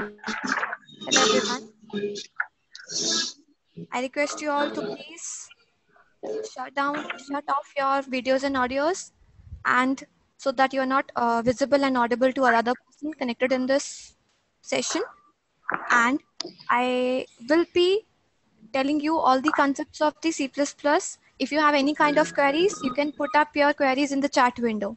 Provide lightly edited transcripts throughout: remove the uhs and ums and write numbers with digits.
Hello everyone. I request you all to please shut off your videos and audios, and so that you are not visible and audible to another person connected in this session. And I will be telling you all the concepts of the C++. If you have any kind of queries, you can put up your queries in the chat window.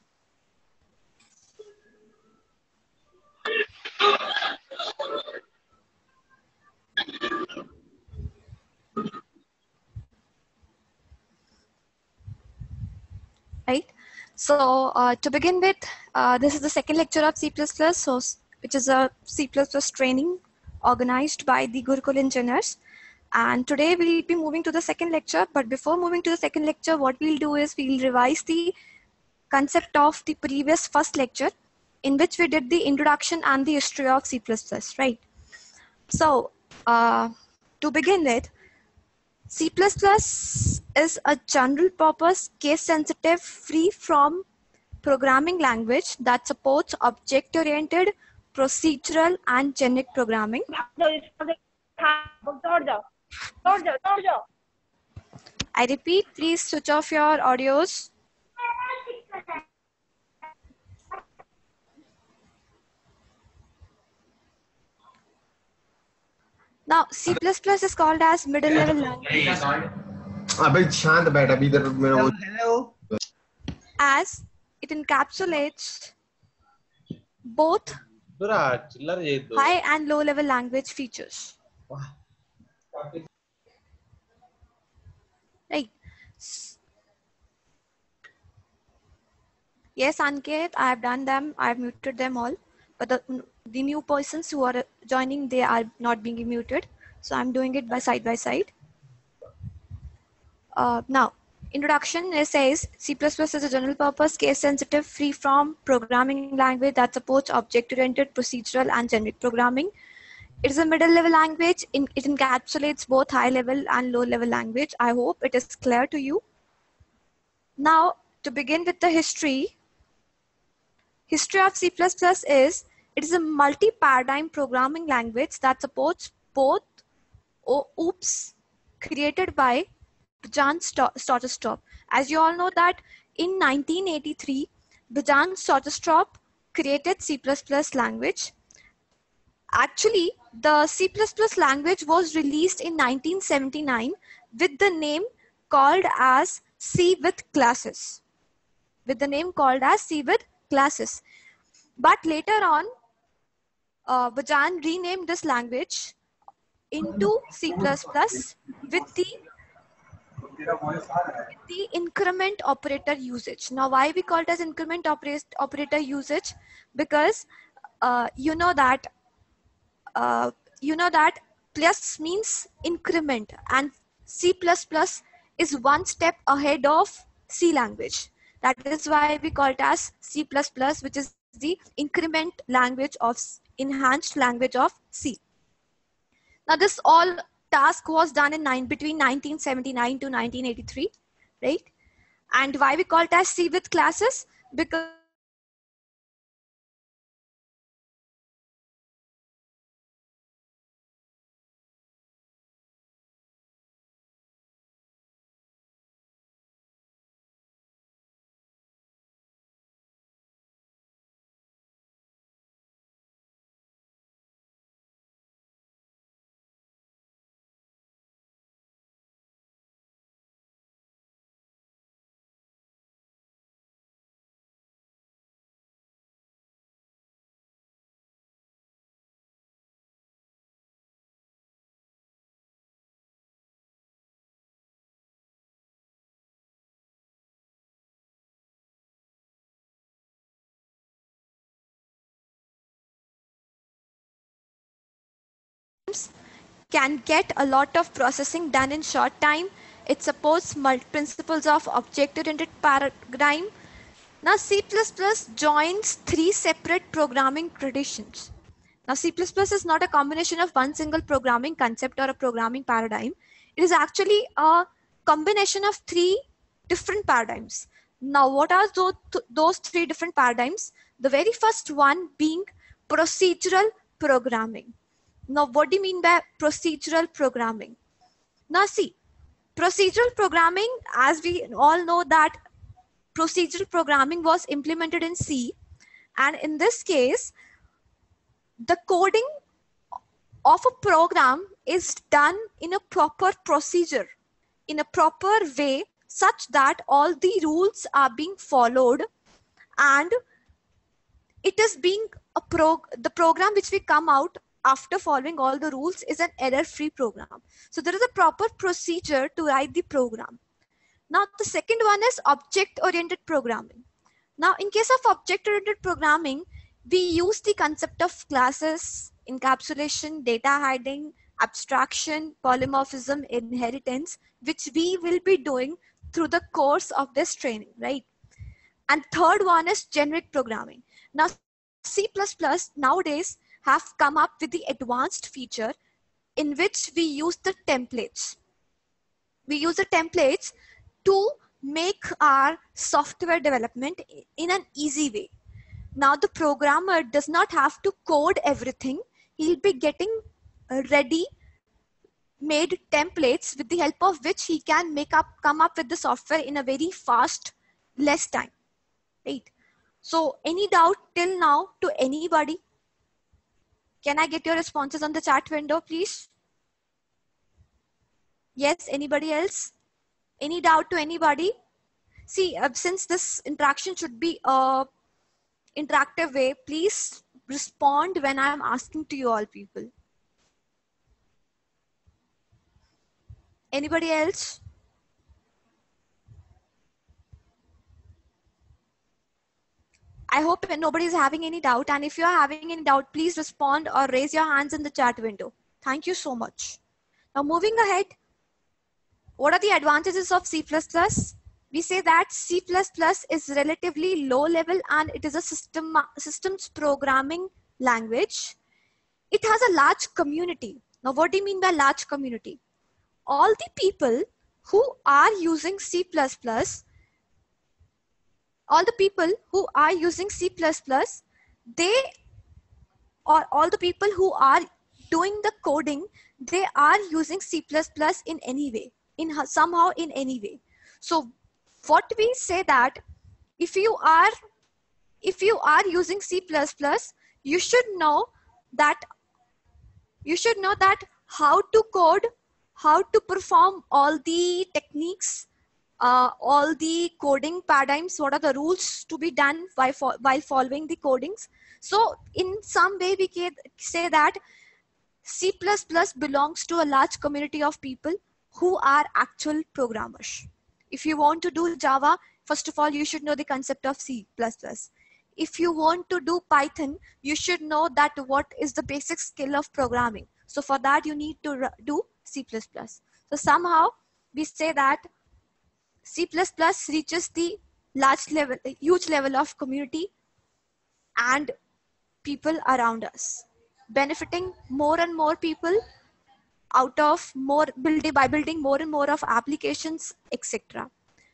Right. So to begin with, this is the second lecture of C++, which is a C++ training organized by the Gurukul engineers. And today we'll be moving to the second lecture. But before moving to the second lecture, what we'll do is we'll revise the concept of the previous first lecture, in which we did the introduction and the history of C++, right? So to begin with, C++ is a general purpose, case sensitive, free from programming language that supports object-oriented, procedural, and generic programming. I repeat, please switch off your audios. Now, C++ is called as middle-level language. Hello. As it encapsulates both high and low-level language features. Right. Yes, Anket, I have done them. I have muted them all. But the new persons who are joining, they are not being muted. So I'm doing it by side. Now, introduction, it says C++ is a general purpose, case sensitive, free from programming language that supports object-oriented, procedural, and generic programming. It is a middle-level language. It encapsulates both high-level and low-level language. I hope it is clear to you. Now, to begin with the history of C++ is, it is a multi-paradigm programming language that supports both OOPs created by Jan Stotterstrop. As you all know that in 1983, Jan Stotterstrop created C++ language. Actually, the C++ language was released in 1979 with the name called as C with classes. But later on, Jan renamed this language into C++ with the increment operator usage. Now, why we call it as increment operator usage? Because you know that plus means increment, and C++ is one step ahead of C language. That is why we call it as C++, which is the increment language of enhanced language of C. Now, this all task was done between 1979 to 1983, right? And why we call it as C with classes? Because can get a lot of processing done in short time. It supports principles of object-oriented paradigm. Now, C++ joins three separate programming traditions. Now, C++ is not a combination of one single programming concept or a programming paradigm. It is actually a combination of three different paradigms. Now, what are those three different paradigms? The very first one being procedural programming. Now, what do you mean by procedural programming? Now, see, procedural programming, as we all know that procedural programming was implemented in C, and in this case, the coding of a program is done in a proper procedure, in a proper way, such that all the rules are being followed, and it is being the program which we come out after following all the rules is an error-free program. So there is a proper procedure to write the program. Now the second one is object-oriented programming. Now in case of object-oriented programming, we use the concept of classes, encapsulation, data hiding, abstraction, polymorphism, inheritance, which we will be doing through the course of this training, right? And third one is generic programming. Now C++ nowadays have come up with the advanced feature in which we use the templates. We use the templates to make our software development in an easy way. Now the programmer does not have to code everything. He'll be getting ready made templates with the help of which he can come up with the software in a very fast, less time, right? So any doubt till now to anybody? Can I get your responses on the chat window, please? Yes, anybody else? Any doubt to anybody? See, since this interaction should be a interactive way, please respond when I am asking to you all people. Anybody else? I hope nobody is having any doubt, and if you are having any doubt, please respond or raise your hands in the chat window. Thank you so much. Now moving ahead, what are the advantages of C++? We say that C++ is relatively low level and it is a systems programming language. It has a large community. Now what do you mean by large community? All the people who are using C++, all the people who are using C++, all the people who are doing the coding, they are using C++ in any way, somehow in any way. So what we say that if you are using C++, you should know that how to code, how to perform all the techniques, all the coding paradigms, what are the rules to be done while following the codings. So in some way we can say that C++ belongs to a large community of people who are actual programmers. If you want to do Java, first of all, you should know the concept of C++. If you want to do Python, you should know that what is the basic skill of programming. So for that, you need to do C++. So somehow we say that C++ reaches the huge level of community and people around us, benefiting more and more people out of by building more and more of applications, etc.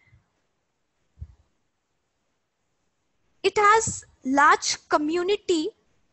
It has large community.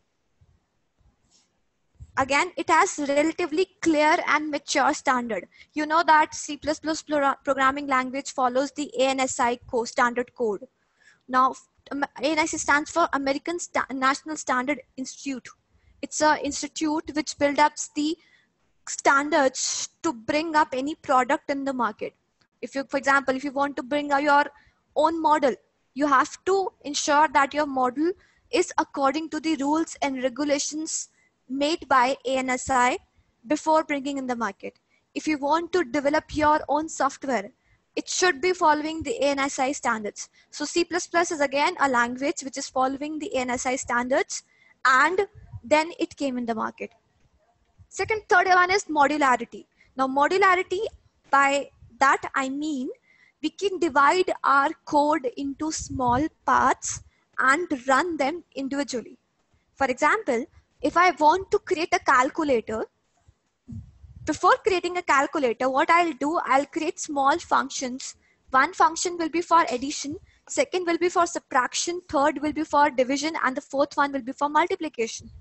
Again, it has relatively clear and mature standard. You know that C++ programming language follows the ANSI standard code. Now, ANSI stands for American National Standard Institute. It's an institute which builds up the standards to bring up any product in the market. If you, for example, if you want to bring your own model, you have to ensure that your model is according to the rules and regulations made by ANSI before bringing in the market. If you want to develop your own software, it should be following the ANSI standards. So C++ is again a language which is following the ANSI standards, and then it came in the market. Third one is modularity. Now modularity, by that I mean we can divide our code into small parts and run them individually. For example, if I want to create a calculator, before creating a calculator, what I'll do, I'll create small functions. One function will be for addition, second will be for subtraction, third will be for division, and the fourth one will be for multiplication.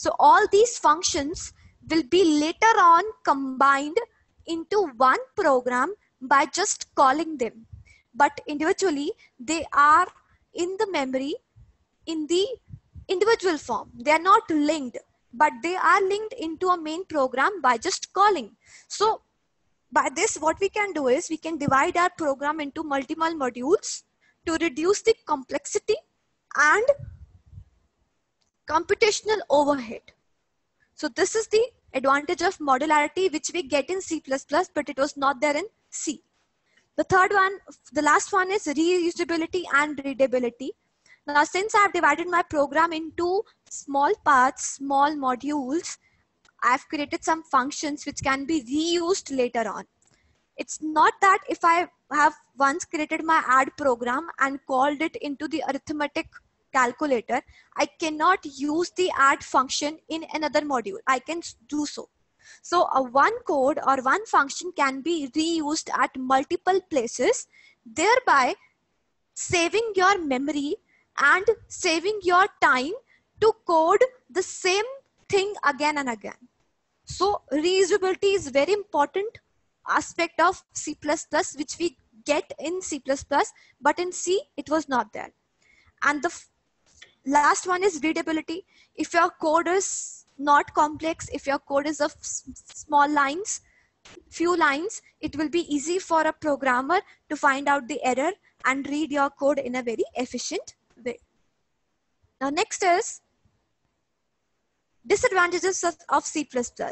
So all these functions will be later on combined into one program by just calling them. But individually, they are in the memory in the individual form. They are not linked, but they are linked into a main program by just calling. So by this, what we can do is we can divide our program into multiple modules to reduce the complexity and computational overhead. So this is the advantage of modularity which we get in C++, but it was not there in C. The third one, the last one is reusability and readability. Now, since I've divided my program into small parts, small modules, I've created some functions which can be reused later on. It's not that if I have once created my add program and called it into the arithmetic calculator, I cannot use the add function in another module. I can do so. So one code or one function can be reused at multiple places, thereby saving your memory and saving your time to code the same thing again and again. So reusability is very important aspect of C++, which we get in C++, but in C it was not there. And the last one is readability. If your code is not complex, if your code is of small lines, few lines, it will be easy for a programmer to find out the error and read your code in a very efficient way. Now next is disadvantages of C++.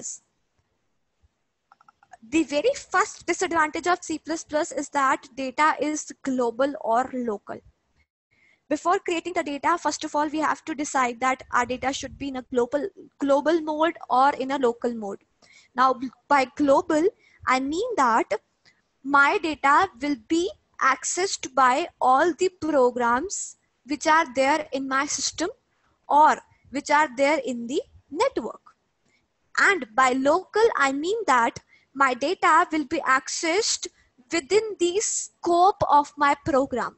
The very first disadvantage of C++ is that data is global or local. Before creating the data, first of all, we have to decide that our data should be in a global mode or in a local mode. Now, by global, I mean that my data will be accessed by all the programs which are there in my system or which are there in the network. And by local, I mean that my data will be accessed within the scope of my program.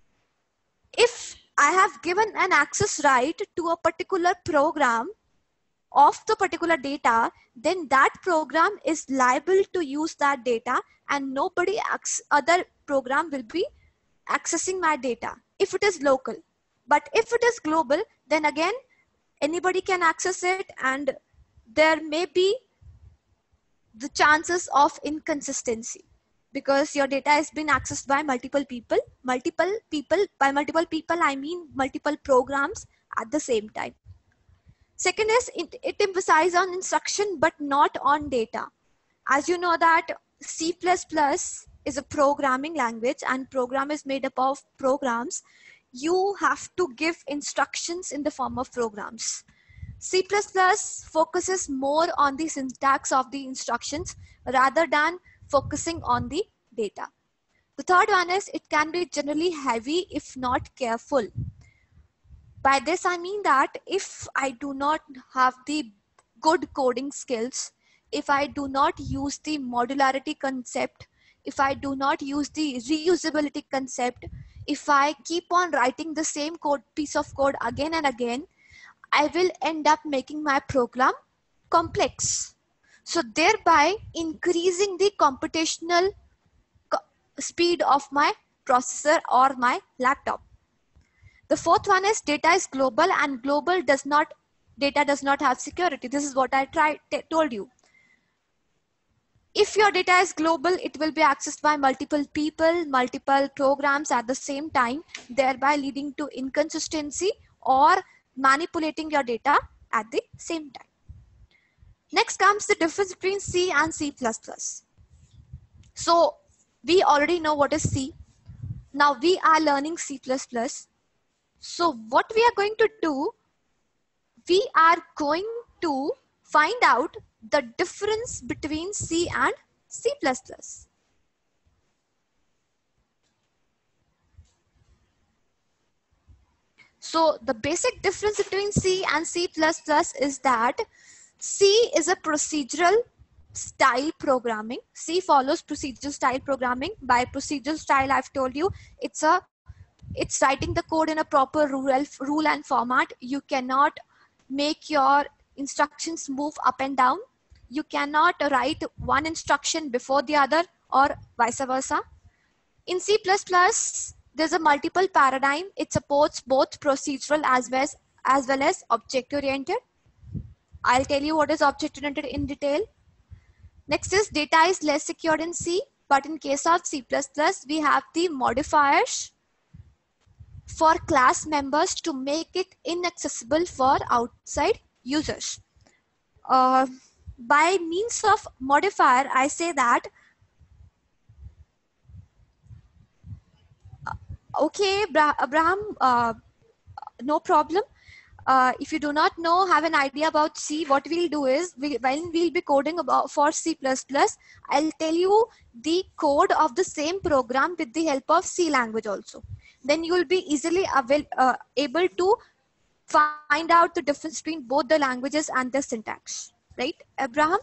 If I have given an access right to a particular program of the particular data, then that program is liable to use that data and nobody other program will be accessing my data if it is local. But if it is global, then again, anybody can access it and there may be the chances of inconsistency because your data has been accessed by multiple people. By multiple people, I mean multiple programs at the same time. Second is it emphasizes on instruction but not on data. As you know that C++ is a programming language and program is made up of programs. You have to give instructions in the form of programs. C++ focuses more on the syntax of the instructions rather than focusing on the data. The third one is it can be generally heavy if not careful. By this I mean that if I do not have the good coding skills, if I do not use the modularity concept, if I do not use the reusability concept, if I keep on writing the same piece of code again and again, I will end up making my program complex. So thereby increasing the computational speed of my processor or my laptop. The fourth one is data is global and global data does not have security. This is what I told you. If your data is global, it will be accessed by multiple people, multiple programs at the same time, thereby leading to inconsistency or manipulating your data at the same time. Next comes the difference between C and C++. So we already know what is C. Now we are learning C++. So what we are going to do, we are going to find out the difference between C and C++. So the basic difference between C and C++ is that C is a procedural style programming. C follows procedural style programming. By procedural style, I've told you, it's writing the code in a proper rule and format. You cannot make your instructions move up and down. You cannot write one instruction before the other or vice versa. In C++, there's a multiple paradigm. It supports both procedural as well as object-oriented. I'll tell you what is object-oriented in detail. Next is data is less secured in C, but in case of C++, we have the modifiers for class members to make it inaccessible for outside users. By means of modifier, I say that, okay, Abraham, no problem. If you do not know, have an idea about C, what we'll do is, when we'll be coding for C++, I'll tell you the code of the same program with the help of C language also. Then you will be easily able to find out the difference between both the languages and the syntax. Right, Abraham?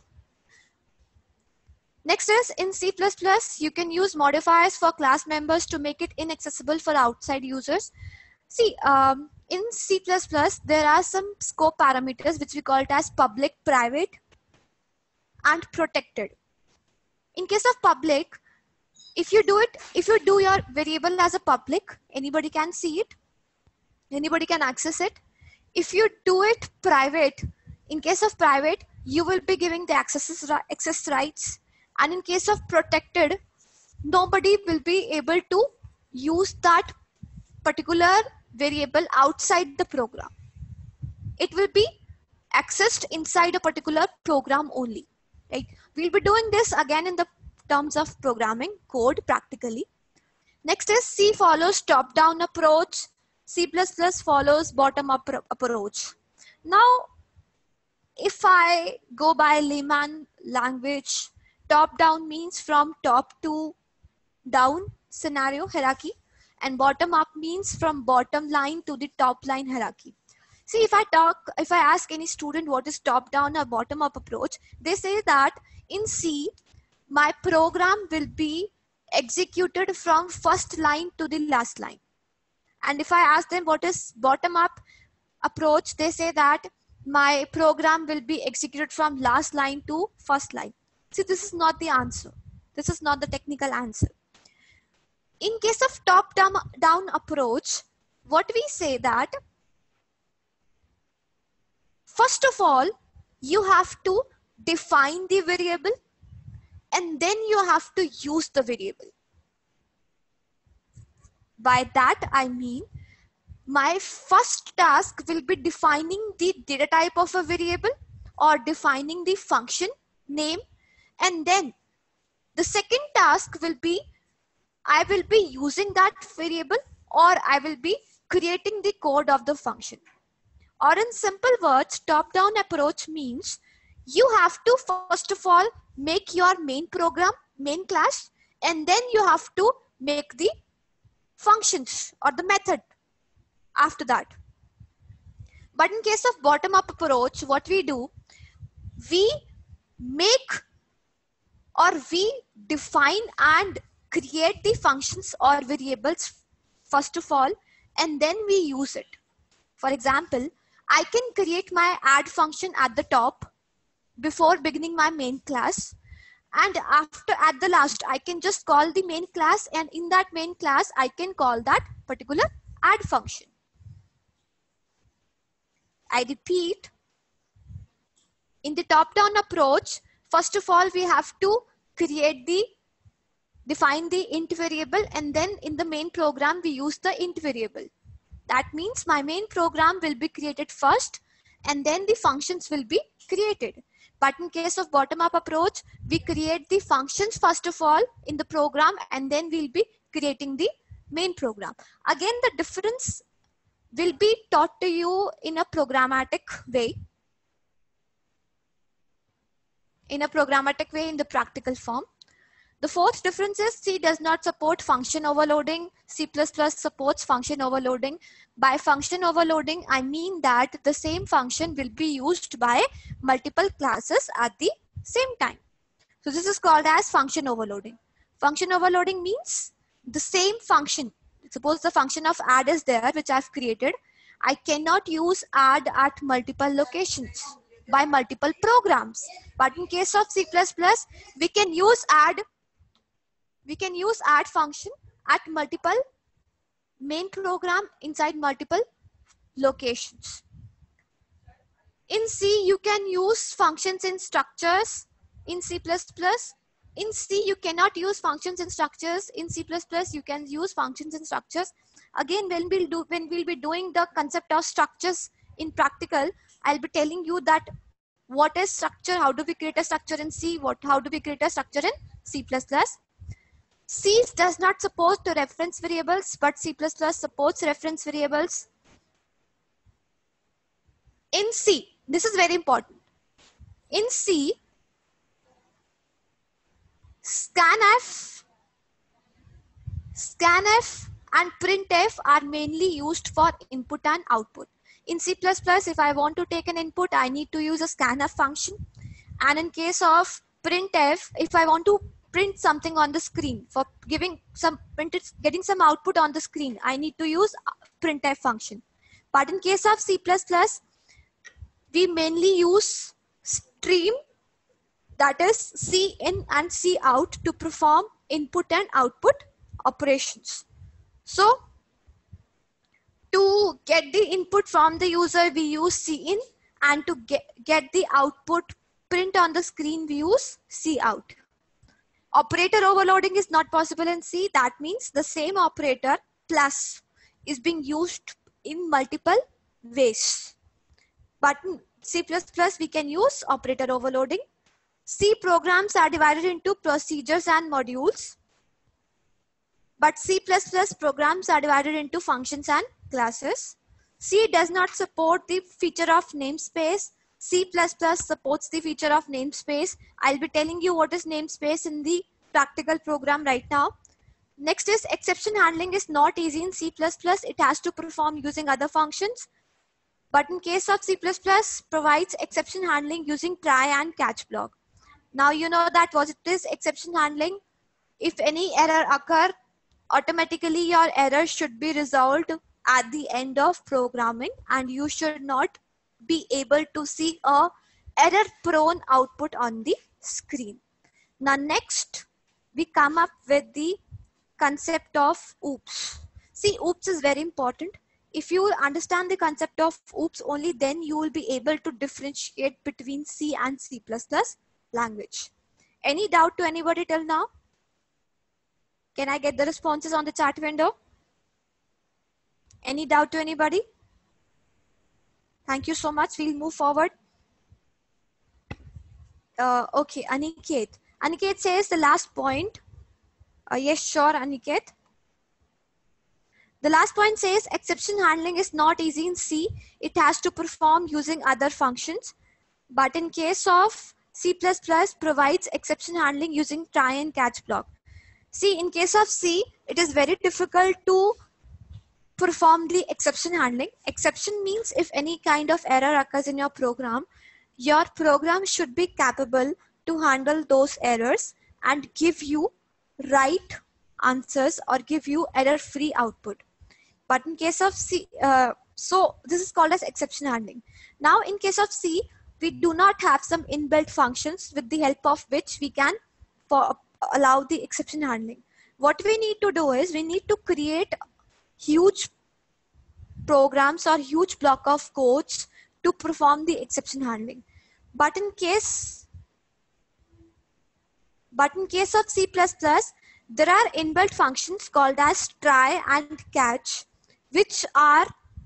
Next is, in C++, you can use modifiers for class members to make it inaccessible for outside users. See, in C++, there are some scope parameters which we call it as public, private, and protected. In case of public, if you do your variable as a public, anybody can see it, anybody can access it. If you do it private, in case of private, you will be giving the access rights. And in case of protected, nobody will be able to use that particular variable outside the program. It will be accessed inside a particular program only. Right? We'll be doing this again in the terms of programming code practically. Next is, C follows top-down approach. C++ follows bottom-up approach. Now, if I go by layman language, top-down means from top to down scenario hierarchy, and bottom-up means from bottom line to the top line hierarchy. See, if I ask any student what is top-down or bottom-up approach, they say that in C, my program will be executed from first line to the last line. And if I ask them what is bottom-up approach, they say that my program will be executed from last line to first line. See, this is not the answer. This is not the technical answer. In case of top-down approach, what we say that, first of all, you have to define the variable and then you have to use the variable. By that, I mean, my first task will be defining the data type of a variable or defining the function name. And then the second task will be, I will be using that variable or I will be creating the code of the function. Or in simple words, top-down approach means you have to first of all make your main program, main class, and then you have to make the functions or the method after that. But in case of bottom-up approach, what we do, we make or we define and create the functions or variables first of all, and then we use it. For example, I can create my add function at the top before beginning my main class, and after at the last I can just call the main class, and in that main class I can call that particular add function. I repeat, in the top-down approach, first of all we have to define the int variable, and then in the main program we use the int variable. That means my main program will be created first and then the functions will be created. But in case of bottom-up approach, we create the functions first of all in the program and then we'll be creating the main program. Again, the difference will be taught to you in a programmatic way. In the practical form. The fourth difference is C does not support function overloading. C++ supports function overloading. By function overloading, I mean that the same function will be used by multiple classes at the same time. So this is called as function overloading. Function overloading means the same function. Suppose the function of add is there, which I've created. I cannot use add at multiple locations by multiple programs. But in case of C++, we can use add function at multiple main program inside multiple locations. In C, you can use functions in structures in C++. In C, you cannot use functions in structures. In C++, you can use functions in structures. Again, when we'll be doing the concept of structures in practical, I'll be telling you that what is structure, how do we create a structure in C, how do we create a structure in C++. C does not support the reference variables, but C++ supports reference variables. In C, this is very important. In C, scanf and printf are mainly used for input and output. In C++, if I want to take an input, I need to use a scanf function. And in case of printf, if I want to print something on the screen for getting some output on the screen, I need to use printf function. But in case of C++, we mainly use stream, that is C in and C out, to perform input and output operations. So to get the input from the user, we use C in, and to get the output print on the screen, we use C out. Operator overloading is not possible in C. That means the same operator plus is being used in multiple ways. But in C++, we can use operator overloading. C programs are divided into procedures and modules. But C++ programs are divided into functions and classes. C does not support the feature of namespace. C++ supports the feature of namespace. I'll be telling you what is namespace in the practical program right now. Next is exception handling is not easy in C++. It has to perform using other functions. But in case of C++, provides exception handling using try and catch block. Now you know that what it is exception handling. If any error occur, automatically your error should be resolved at the end of programming, and you should not be able to see a error prone output on the screen. Now next, we come up with the concept of oops. See, oops is very important. If you understand the concept of oops, only then you will be able to differentiate between C and C++ language. Any doubt to anybody till now? Can I get the responses on the chat window? Any doubt to anybody? Thank you so much. We'll move forward. Okay, Aniket. Aniket says the last point. Yes, sure, Aniket. The last point says exception handling is not easy in C. It has to perform using other functions. But in case of C++, provides exception handling using try and catch block. See, in case of C, it is very difficult to perform the exception handling. Exception means if any kind of error occurs in your program should be capable to handle those errors and give you right answers or give you error-free output. But in case of C, so this is called as exception handling. Now, in case of C, we do not have some inbuilt functions with the help of which we can allow the exception handling. What we need to do is we need to create huge programs or huge block of codes to perform the exception handling. But in case of C++, there are inbuilt functions called as try and catch, which are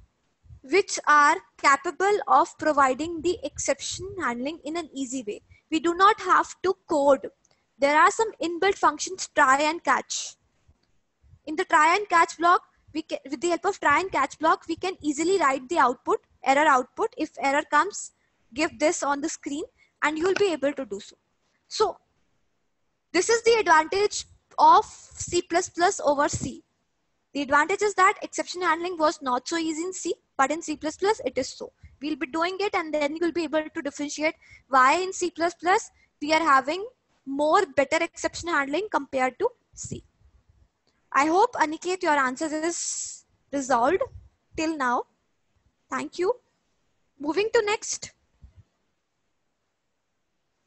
capable of providing the exception handling in an easy way. We do not have to code. There are some inbuilt functions, try and catch. In the try and catch block, with the help of try and catch block, we can easily write the output, error output. If error comes, give this on the screen and you will be able to do so. So this is the advantage of C++ over C. The advantage is that exception handling was not so easy in C, but in C++ it is so. We'll be doing it and then you'll be able to differentiate why in C++ we are having more better exception handling compared to C. I hope, Aniket, your answer is resolved till now. Thank you. Moving to next.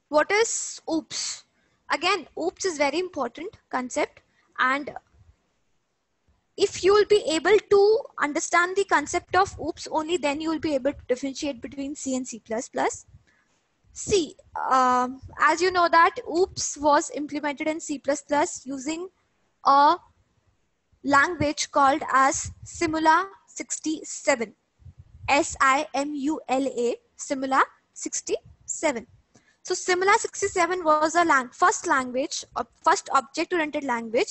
What is OOPS? Again, OOPS is very important concept, and if you will be able to understand the concept of OOPS, only then you will be able to differentiate between C and C++. C, as you know that OOPS was implemented in C++ using a language called as Simula 67. SIMULA, Simula 67. So Simula 67 was a first object-oriented language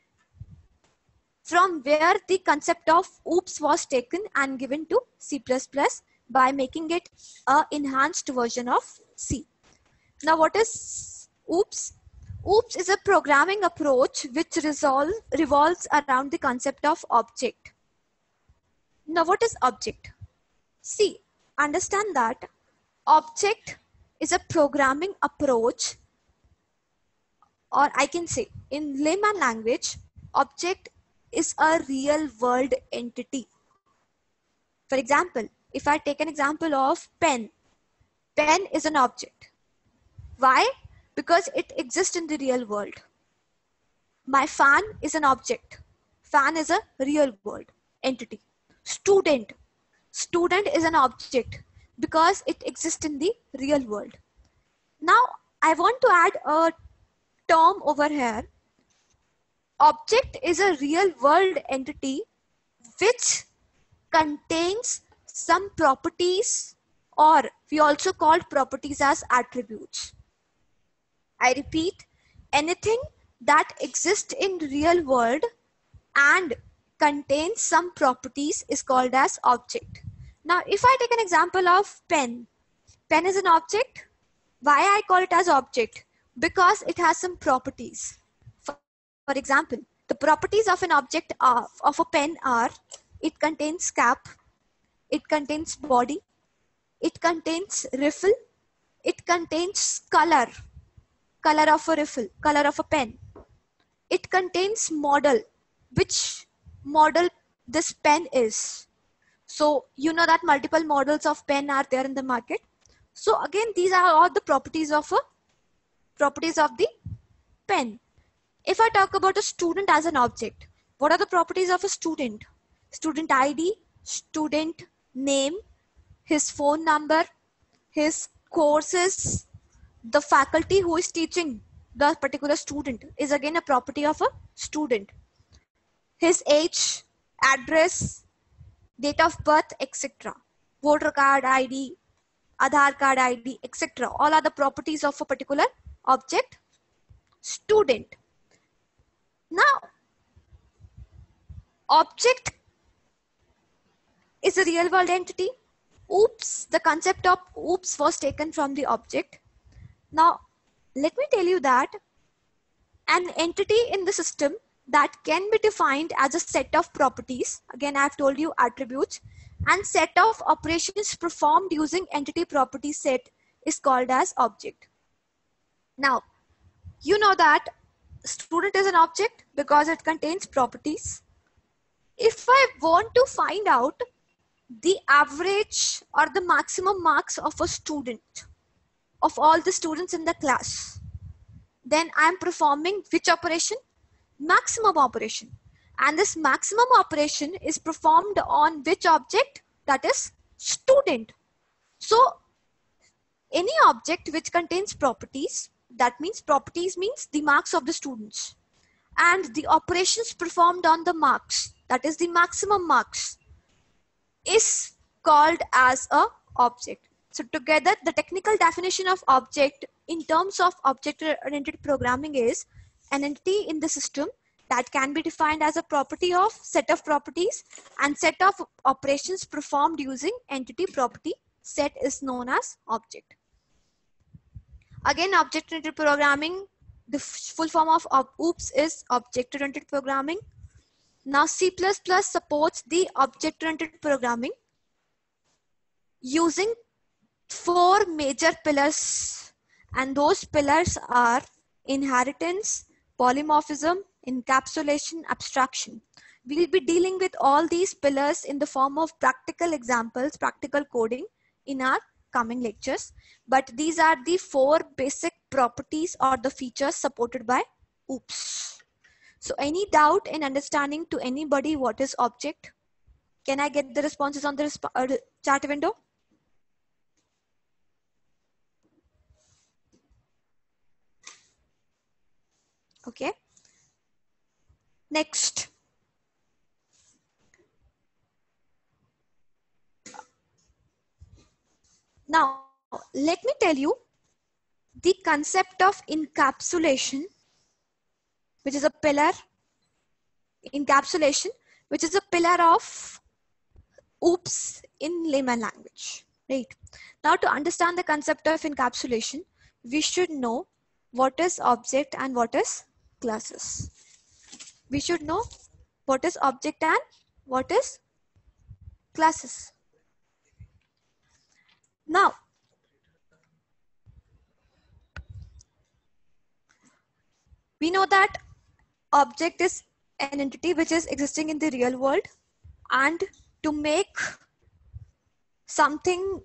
from where the concept of OOPS was taken and given to C++ by making it an enhanced version of C. Now what is OOPS? OOPS is a programming approach which revolves around the concept of object. Now what is object? See, understand that object is a programming approach, or I can say in layman language, object is a real world entity. For example, if I take an example of pen, pen is an object. Why? Because it exists in the real world. My fan is an object. Fan is a real world entity. Student. Student is an object because it exists in the real world. Now, I want to add a term over here. Object is a real world entity which contains some properties, or we also call properties as attributes. I repeat, anything that exists in real world and contains some properties is called as object. Now, if I take an example of pen, pen is an object. Why I call it as object? Because it has some properties. For example, the properties of an object of a pen are, it contains cap, it contains body, it contains riffle, it contains color, color of a riffle, color of a pen. It contains model, which model this pen is. So you know that multiple models of pen are there in the market. So again, these are all the properties of the pen. If I talk about a student as an object, what are the properties of a student? Student ID, student name, his phone number, his courses, the faculty who is teaching the particular student is again a property of a student. His age, address, date of birth, etc. Voter card ID, Aadhaar card ID, etc. All are the properties of a particular object, student. Now, object is a real world entity. OOPS, the concept of OOPS was taken from the object. Now, let me tell you that an entity in the system that can be defined as a set of properties, again I have told you attributes, and set of operations performed using entity property set is called as object. Now, you know that student is an object because it contains properties. If I want to find out the average or the maximum marks of a student, of all the students in the class, then I am performing which operation? Maximum operation. And this maximum operation is performed on which object? That is student. So any object which contains properties, that means properties means the marks of the students, and the operations performed on the marks, that is the maximum marks, is called as a object. So together, the technical definition of object in terms of object-oriented programming is an entity in the system that can be defined as a property of set of properties, and set of operations performed using entity property set is known as object. Again, object-oriented programming, the full form of OOPS is object-oriented programming. Now C++ supports the object-oriented programming using 4 major pillars, and those pillars are inheritance, polymorphism, encapsulation, abstraction. We will be dealing with all these pillars in the form of practical examples, practical coding in our coming lectures. But these are the 4 basic properties or the features supported by OOPS. So any doubt in understanding to anybody what is object? Can I get the responses on the chat window? Okay. Next. Now, let me tell you the concept of encapsulation, which is a pillar, encapsulation, which is a pillar of OOPS in layman language, right? Now, to understand the concept of encapsulation, we should know what is object and what is classes. We should know what is object and what is classes. Now, we know that object is an entity which is existing in the real world, and to make something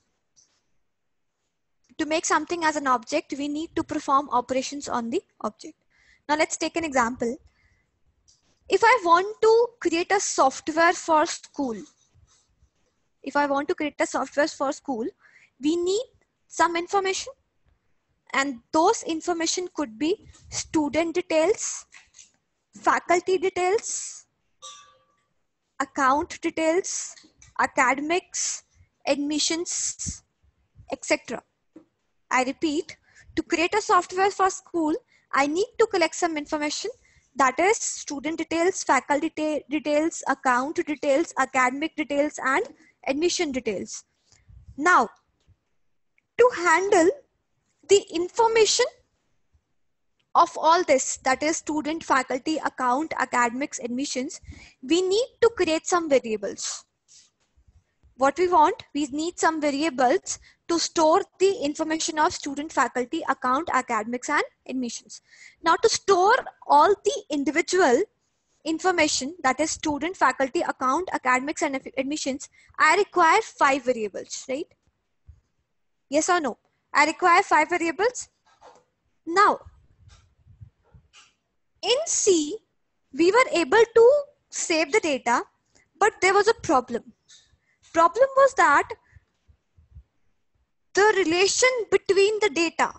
as an object, we need to perform operations on the object. Now let's take an example. If I want to create a software for school, we need some information, and those information could be student details, faculty details, account details, academics, admissions, etc. I repeat, to create a software for school, I need to collect some information, that is student details, faculty details, account details, academic details, and admission details. Now, to handle the information of all this, that is student, faculty, account, academics, admissions, we need to create some variables. What we want, we need some variables to store the information of student, faculty, account, academics, and admissions. Now, to store all the individual information, that is student, faculty, account, academics, and admissions, I require 5 variables, right? Yes or no? I require 5 variables. Now, in C, we were able to save the data, but there was a problem. Problem was that the relation between the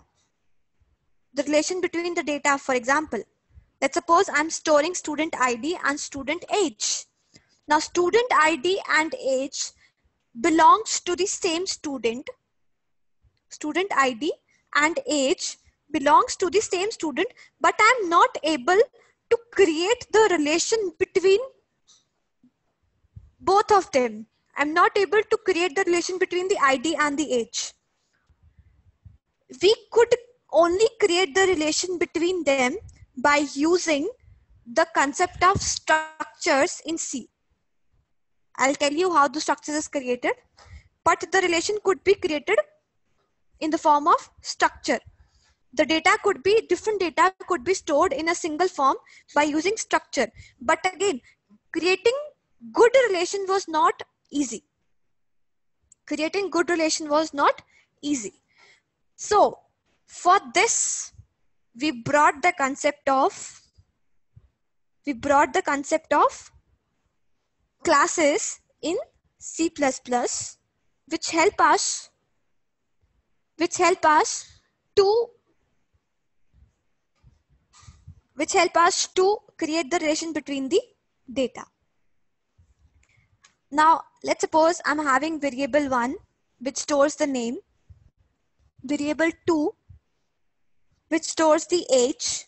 data, for example, let's suppose I'm storing student ID and student age. Now, student ID and age belongs to the same student. Student ID and age belongs to the same student, but I'm not able to create the relation between both of them. I'm not able to create the relation between the ID and the age. We could only create the relation between them by using the concept of structures in C. I'll tell you how the structures is created, but the relation could be created in the form of structure. The data could be, different data could be stored in a single form by using structure. But again, creating good relation was not easy. Creating good relation was not easy. So for this, we brought the concept of classes in C++, which help us to create the relation between the data. Now, let's suppose I'm having variable 1, which stores the name, variable 2, which stores the age.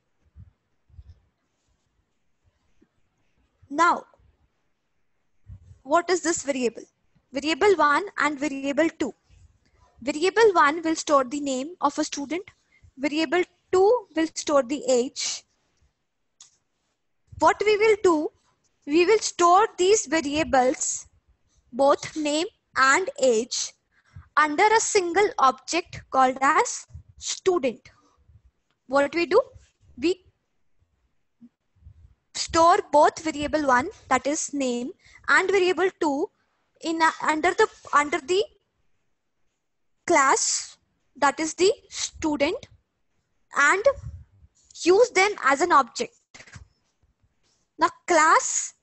Now, what is this variable? Variable 1 and variable 2. Variable 1 will store the name of a student. Variable 2 will store the age. What we will do, we will store these variables, both name and age, under a single object called as student. What we do, we store both variable 1, that is name, and variable 2 in under the class, that is the student, and use them as an object. Now class,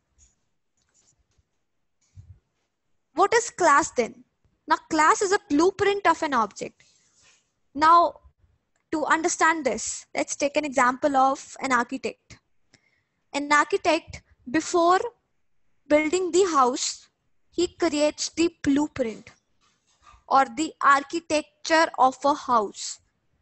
what is class then? Now class is a blueprint of an object. Now to understand this, let's take an example of an architect. An architect, before building the house, he creates the blueprint or the architecture of a house.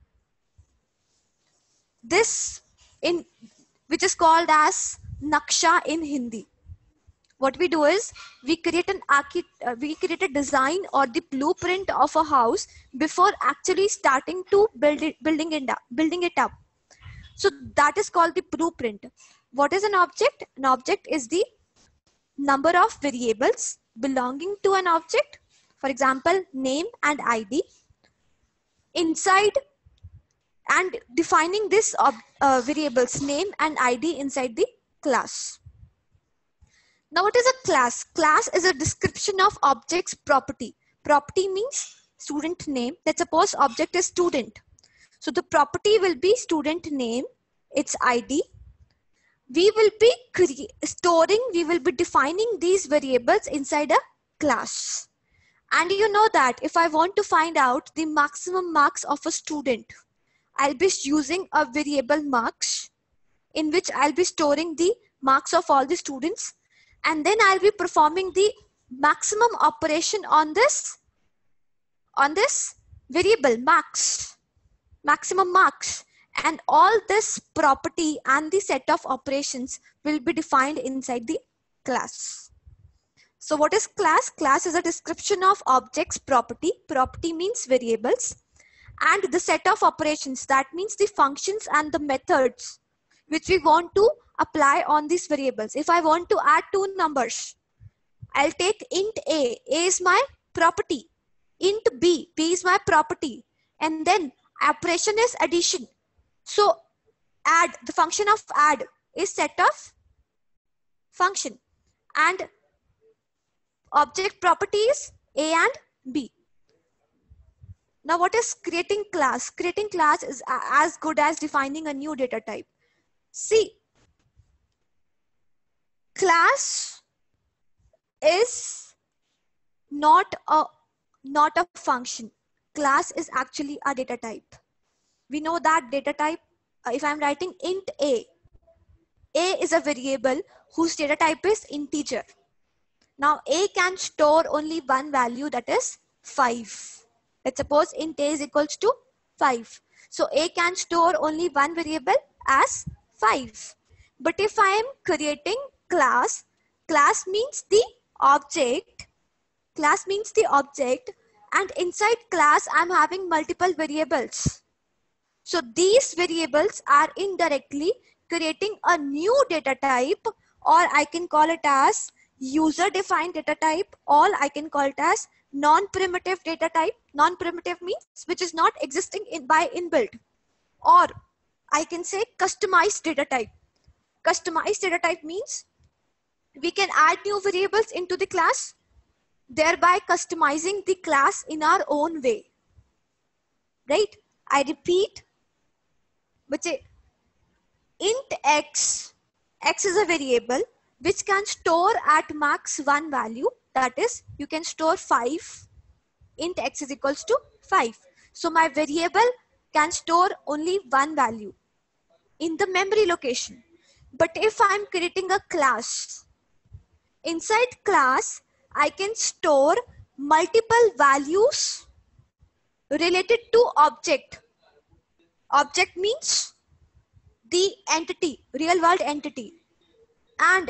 This which is called as Naksha in Hindi. What we do is we create a design or the blueprint of a house before actually starting to building it up. So that is called the blueprint. What is an object? An object is the number of variables belonging to an object. For example, name and ID. Inside and defining this variables name and ID inside the class. Now what is a class? Class is a description of object's property. Property means student name. Let's suppose object is student. So the property will be student name, its ID. We will be we will be defining these variables inside a class. And you know that if I want to find out the maximum marks of a student, I'll be using a variable marks in which I'll be storing the marks of all the students, and then I'll be performing the maximum operation on this variable marks, maximum marks, and all this property and the set of operations will be defined inside the class. So what is class? Class is a description of object's property. Property means variables. And the set of operations, that means the functions and the methods which we want to apply on these variables. If I want to add two numbers, I'll take int A. A is my property. Int B. B is my property. And then operation is addition. So add, the function of add is set of function. And object properties A and B. Now what is creating class? Creating class is as good as defining a new data type. See, class is not a function. Class is actually a data type. We know that data type, if I'm writing int A is a variable whose data type is integer. Now A can store only one value, that is 5. Let's suppose int A is equals to 5. So A can store only one variable as 5. But if I am creating class, class means the object, and inside class I'm having multiple variables. So these variables are indirectly creating a new data type, or I can call it as user defined data type, or I can call it as non-primitive data type. Non-primitive means which is not existing by inbuilt, or I can say customized data type. Customized data type means we can add new variables into the class, thereby customizing the class in our own way, right? I repeat, but int x is a variable which can store at max one value. That is, you can store 5. Int x is equals to 5. So my variable can store only one value in the memory location. But if I'm creating a class, inside class, I can store multiple values related to object. Object means the entity, real world entity. And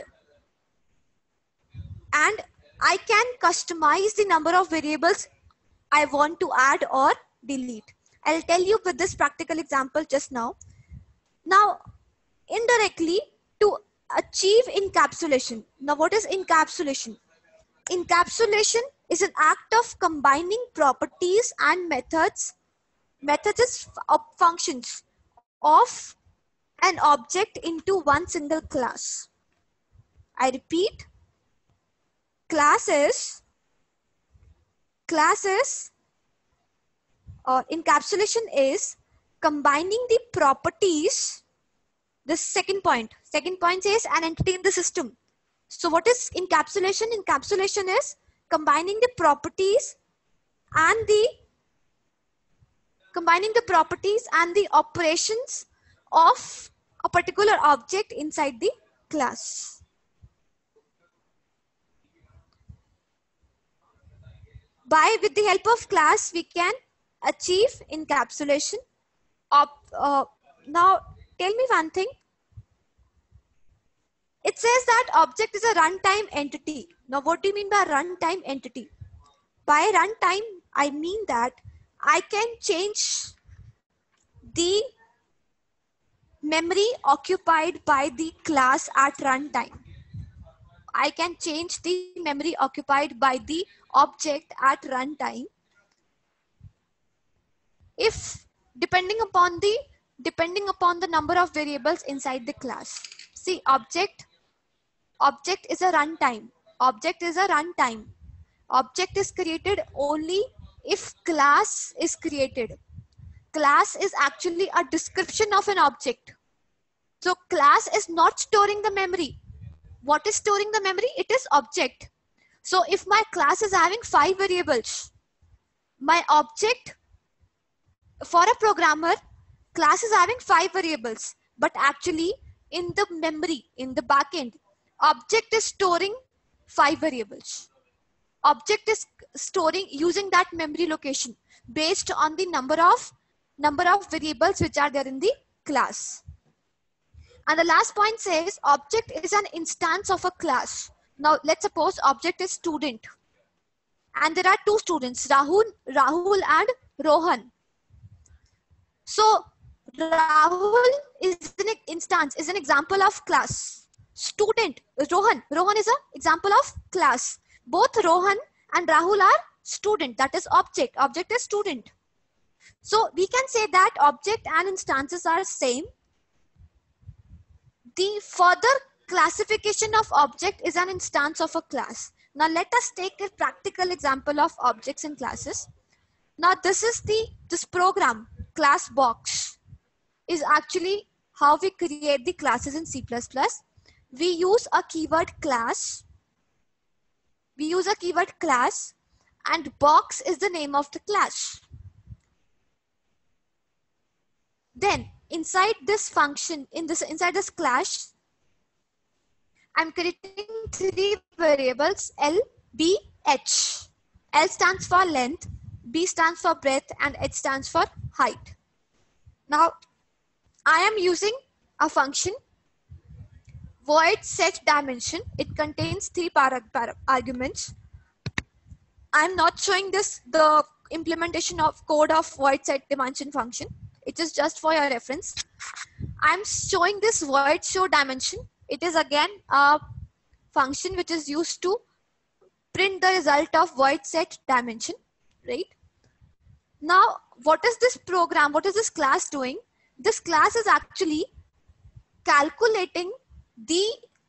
I can customize the number of variables I want to add or delete. I'll tell you with this practical example just now. Now, indirectly, to achieve encapsulation. Now, what is encapsulation? Encapsulation is an act of combining properties and methods is functions of an object into one single class. I repeat, class is encapsulation is combining the properties. The second point says an entity in the system. So what is encapsulation? Encapsulation is combining the properties and the operations of a particular object inside the class. With the help of class, we can achieve encapsulation. Now, tell me one thing. It says that object is a runtime entity. Now, what do you mean by runtime entity? By runtime, I mean that I can change the memory occupied by the class at runtime. I can change the memory occupied by the object at runtime if depending upon the number of variables inside the class. See, object is a runtime. Object is created only if class is created. Class is actually a description of an object. So class is not storing the memory. What is storing the memory? It is object. So if my class is having 5 variables, my object for a programmer, class is having 5 variables, but actually in the memory, in the backend, object is storing 5 variables. Object is storing using that memory location based on the number of variables which are there in the class. And the last point says object is an instance of a class. Now let's suppose object is student and there are 2 students, Rahul and Rohan. So Rahul is an instance, is an example of class. Student, Rohan is an example of class. Both Rohan and Rahul are student, that is object. Object is student. So we can say that object and instances are same. The further classification of object is an instance of a class. Now let us take a practical example of objects and classes. Now this program, class box, is actually how we create the classes in C++. We use a keyword class. And box is the name of the class. Then inside this function, inside this class, I'm creating 3 variables L, B, H. L stands for length, B stands for breadth, and H stands for height. Now, I am using a function void set dimension. It contains 3 arguments. I'm not showing the implementation of code of void set dimension function. It is just for your reference. I'm showing this void show dimension. It is again a function which is used to print the result of void set dimension, right? Now, what is this program? What is this class doing? This class is actually calculating the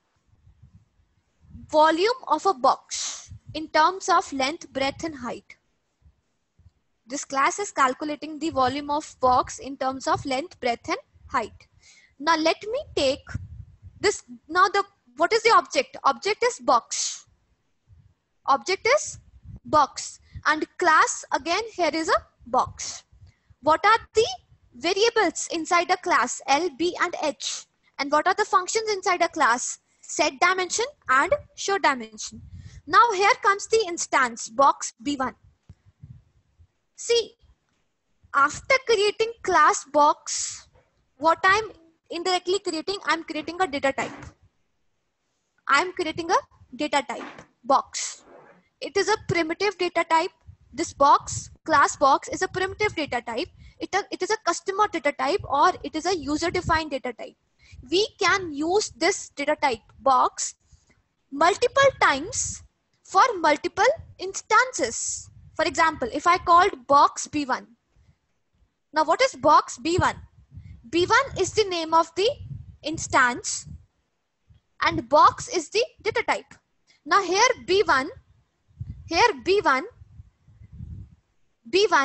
volume of a box in terms of length, breadth, and height. This class is calculating the volume of box in terms of length, breadth, and height. Now let me take this. Now what is the object? Object is box. Object is box. And class, again, here is a box. What are the variables inside a class? L, B, and H. And what are the functions inside a class? Set dimension and show dimension. Now here comes the instance, box B1. See, after creating class box, what I'm indirectly creating, I'm creating a data type. I'm creating a data type, box. It is a primitive data type. This box, class box, is a primitive data type. It is a customer data type, or it is a user-defined data type. We can use this data type, box, multiple times for multiple instances. For example, if I called box B1. Now what is box B1? B1 is the name of the instance and box is the data type. Now here B1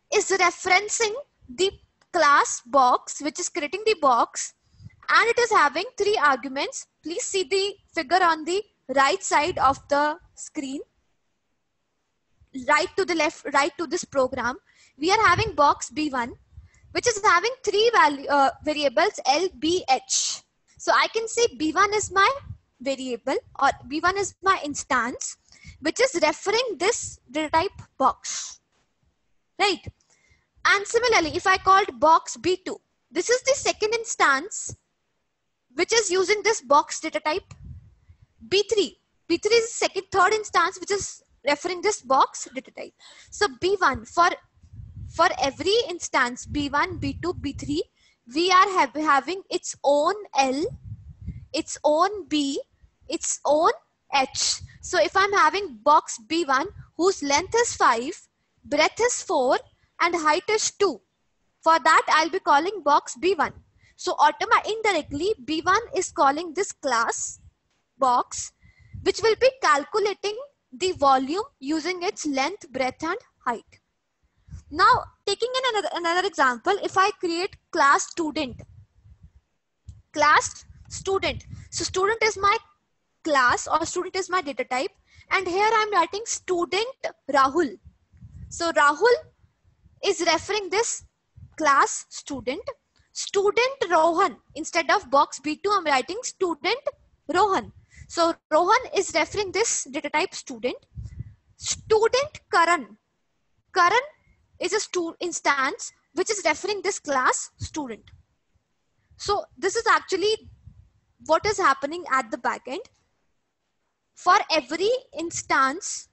is referencing the class box, which is creating the box, and it is having three arguments. Please see the figure on the right side of the screen. Right to the left, right to this program, we are having box B1, which is having three variables L, B, H. So I can say B1 is my variable, or B1 is my instance, which is referring this data type box, right? And similarly, if I called box B2, this is the second instance, which is using this box data type. B3 is the second, third instance, which is referring this box data type. So B1, for every instance, B1, B2, B3, we are having its own L, its own B, its own H. So if I'm having box B1, whose length is 5, breadth is 4, and height is 2, for that I'll be calling box B1. So indirectly, B1 is calling this class box, which will be calculating the volume using its length, breadth, and height. Now, taking in another example, if I create class student. So student is my class, or student is my data type, and here I'm writing student Rahul. So Rahul is referring this class student. Student Rohan, instead of box B2, I'm writing student Rohan. So Rohan is referring this data type student. Student Karan. Karan is a instance which is referring this class student. So this is actually what is happening at the back end. For every instance,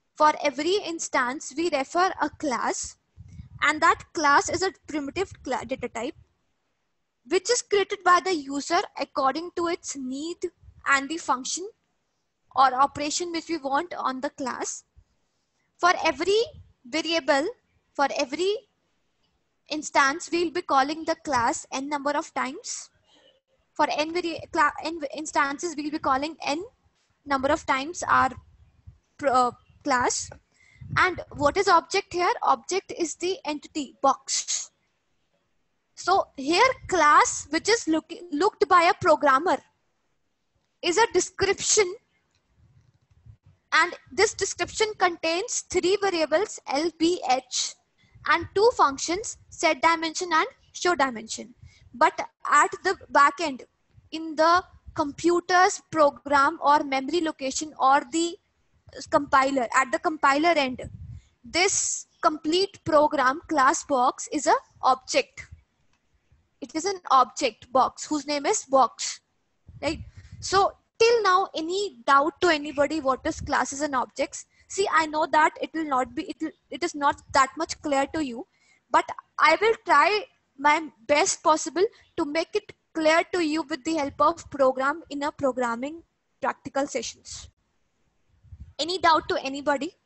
we refer a class, and that class is a primitive data type, which is created by the user according to its need and the function or operation which we want on the class. For every variable, for every instance, we'll be calling the class n number of times. For n instances, we'll be calling n number of times our class. And what is object here? Object is the entity box. So here class, which is looked by a programmer, is a description, and this description contains three variables L, B, H, and two functions set dimension and show dimension. But at the back end, in the computer's program or memory location or the compiler, at the compiler end, this complete program class box is a object. It is an object box whose name is box, right? So till now, any doubt to anybody what is classes and objects? See, I know that it is not that much clear to you, but I will try my best possible to make it clear to you with the help of program in a programming practical sessions. Any doubt to anybody?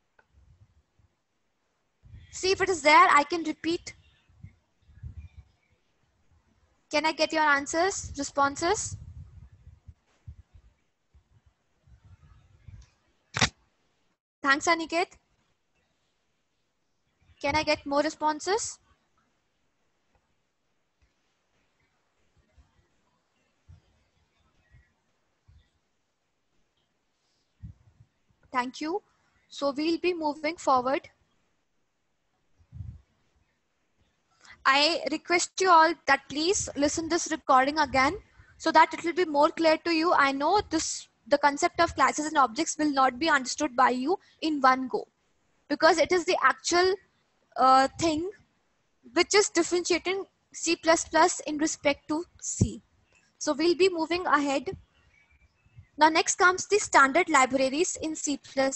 See, if it is there, I can repeat. Can I get your answers, responses? Thanks, Aniket. Can I get more responses? Thank you. So we'll be moving forward. I request you all that please listen this recording again so that it will be more clear to you. I know the concept of classes and objects will not be understood by you in one go, because it is the actual thing which is differentiating C++ in respect to C. So we'll be moving ahead. Now next comes the standard libraries in C++.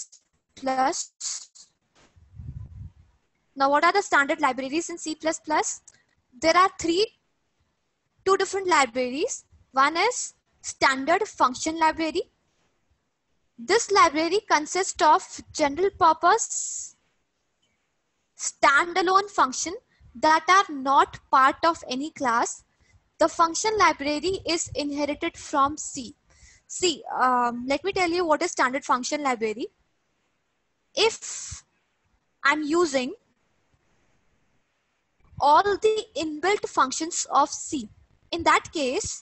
Now what are the standard libraries in C++? There are two different libraries. One is standard function library. This library consists of general purpose standalone function that are not part of any class. The function library is inherited from C. See, let me tell you what is standard function library. If I'm using all the inbuilt functions of C. In that case,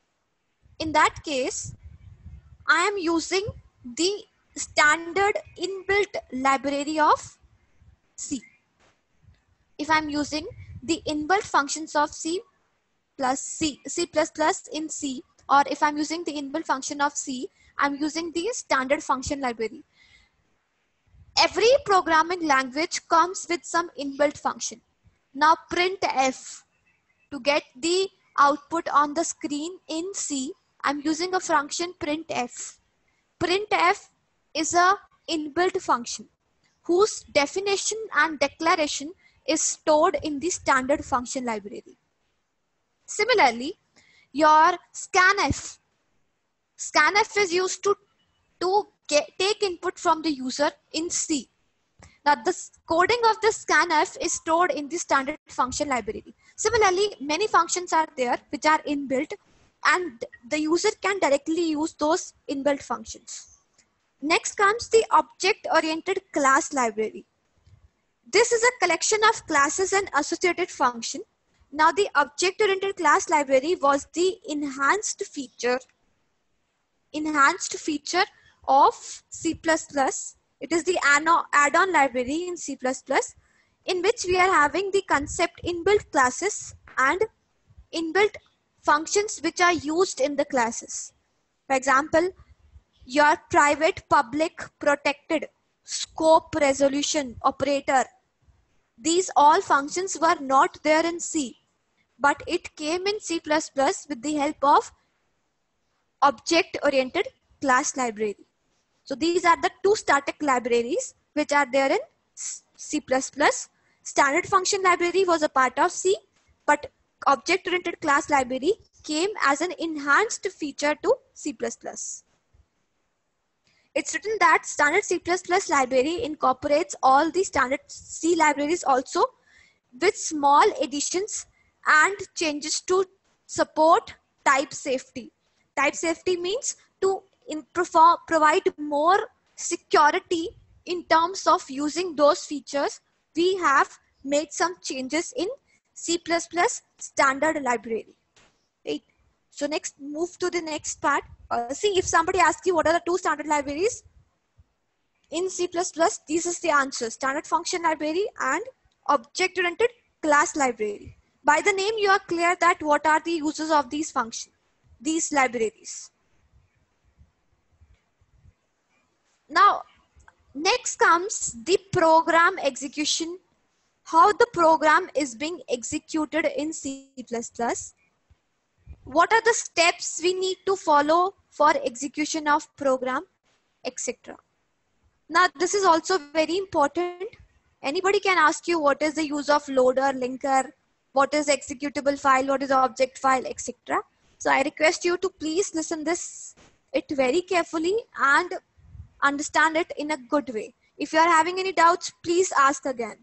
I am using the standard inbuilt library of C. If I'm using the inbuilt functions of C plus C in C, or if I'm using the inbuilt function of C, I'm using the standard function library. Every programming language comes with some inbuilt function. Now printf, to get the output on the screen in C, I'm using a function printf. Printf is a inbuilt function whose definition and declaration is stored in the standard function library. Similarly, your scanf is used to take input from the user in C. Now, the coding of the scanf is stored in the standard function library. Similarly, many functions are there which are inbuilt, and the user can directly use those inbuilt functions. Next comes the object-oriented class library. This is a collection of classes and associated function. Now, the object-oriented class library was the enhanced feature of C++. It is the add-on library in C++ in which we are having the concept inbuilt classes and inbuilt functions which are used in the classes. For example, your private, public, protected, scope, resolution, operator. These all functions were not there in C, but it came in C++ with the help of object-oriented class library. So these are the two static libraries which are there in C++. Standard function library was a part of C, but object-oriented class library came as an enhanced feature to C++. It's written that standard C++ library incorporates all the standard C libraries also, with small additions and changes to support type safety. Type safety means to provide more security in terms of using those features. We have made some changes in C++ standard library. Right? So next, move to the next part. See, if somebody asks you what are the two standard libraries in C++, this is the answer: standard function library and object-oriented class library. By the name, you are clear that what are the uses of these functions, these libraries. Now, next comes the program execution, how the program is being executed in C++. What are the steps we need to follow for execution of program, etc. Now, this is also very important. Anybody can ask you what is the use of loader, linker, what is executable file, what is object file, etc. So I request you to please listen it very carefully and understand it in a good way. If you are having any doubts, please ask again.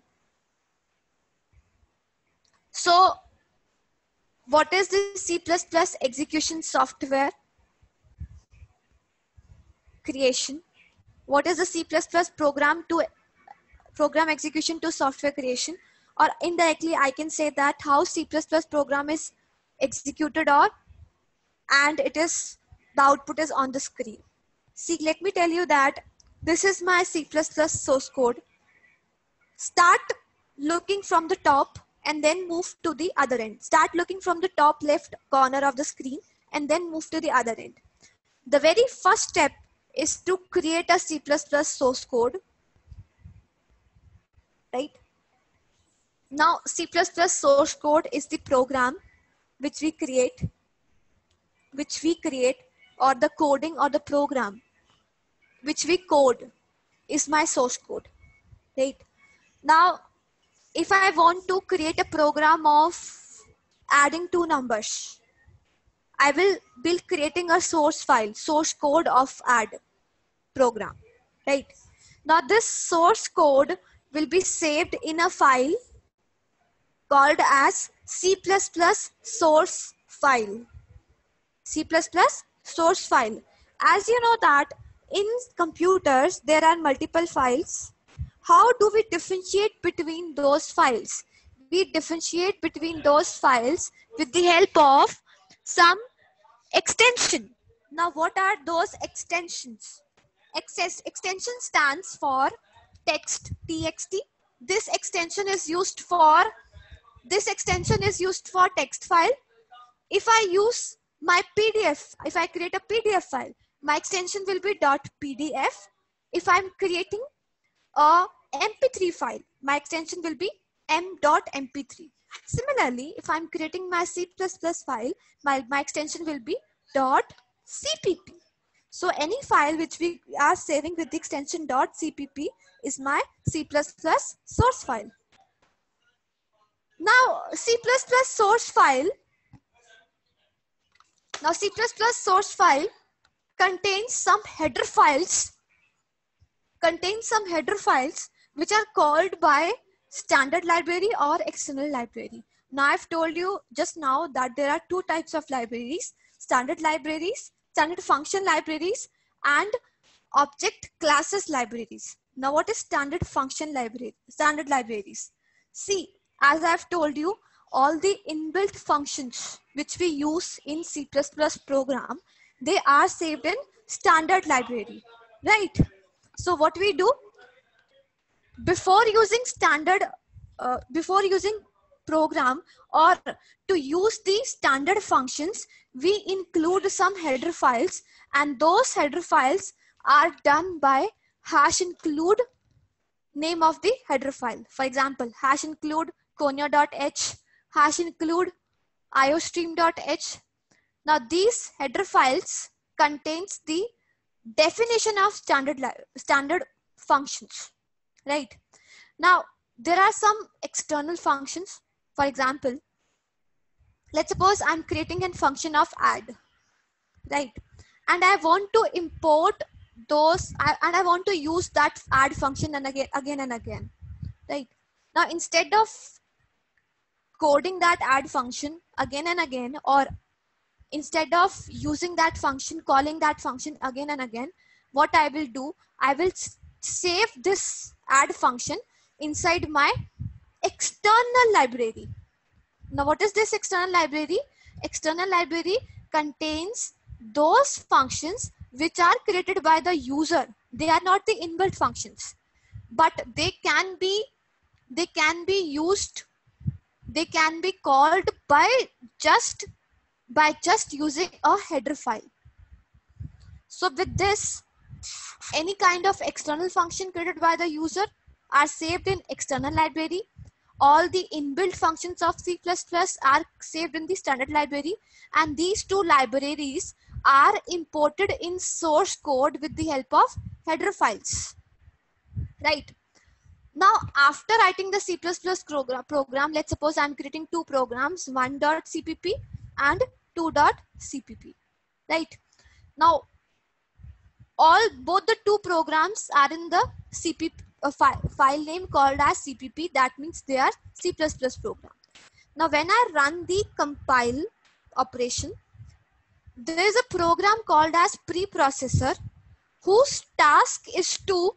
So, what is the C++ execution software creation? What is the C++ program execution to software creation? Or indirectly, I can say that how C++ program is executed, and the output is on the screen. See, let me tell you that this is my C++ source code. Start looking from the top and then move to the other end. Start looking from the top left corner of the screen and then move to the other end. The very first step is to create a C++ source code. Right? Now, C++ source code is the program which we create, or the coding or the program which we code is my source code. Right? Now, if I want to create a program of adding two numbers, I will be creating a source file, source code of add program. Right? Now, this source code will be saved in a file called as C++ source file. C++ source file. As you know that in computers there are multiple files. How do we differentiate between those files? we differentiate between those files with the help of some extension. Now, what are those extensions? Extension stands for text, txt. This extension is used for text file. If I use my PDF, if I create a PDF file, my extension will be .pdf. If I'm creating a MP3 file, my extension will be m.mp3. Similarly, if I'm creating my C++ file, my extension will be .cpp. So any file which we are saving with the extension .cpp is my C++ source file. Now C++ source file contains some header files which are called by standard library or external library. Now I've told you just now that there are two types of libraries: standard function libraries, and object classes libraries. Now what is standard libraries? See, as I've told you, all the inbuilt functions which we use in C++ program, they are saved in standard library, right? So what we do, before using program or to use the standard functions, we include some header files, and those header files are done by #include name of the header file. For example, #include conio.h, #include iostream.h. Now these header files contains the definition of standard functions, right? Now there are some external functions. For example, let's suppose I'm creating a function of add, right? And I want to import those, and I want to use that add function and again and again, right? Now instead of coding that add function again and again, or instead of using that function, calling that function again and again, what I will do, I will save this add function inside my external library. Now what is this external library? External library contains those functions which are created by the user. They are not the inbuilt functions, but they can be called by just using a header file. So with this, any kind of external function created by the user are saved in external library. All the inbuilt functions of C++ are saved in the standard library, and these two libraries are imported in source code with the help of header files, right? Now after writing the C++ program, let's suppose I'm creating two programs, 1.cpp and 2.cpp, right? Now both the two programs are in the CPP file name called as CPP. That means they are C++ program. Now when I run the compile operation, there is a program called as preprocessor whose task is to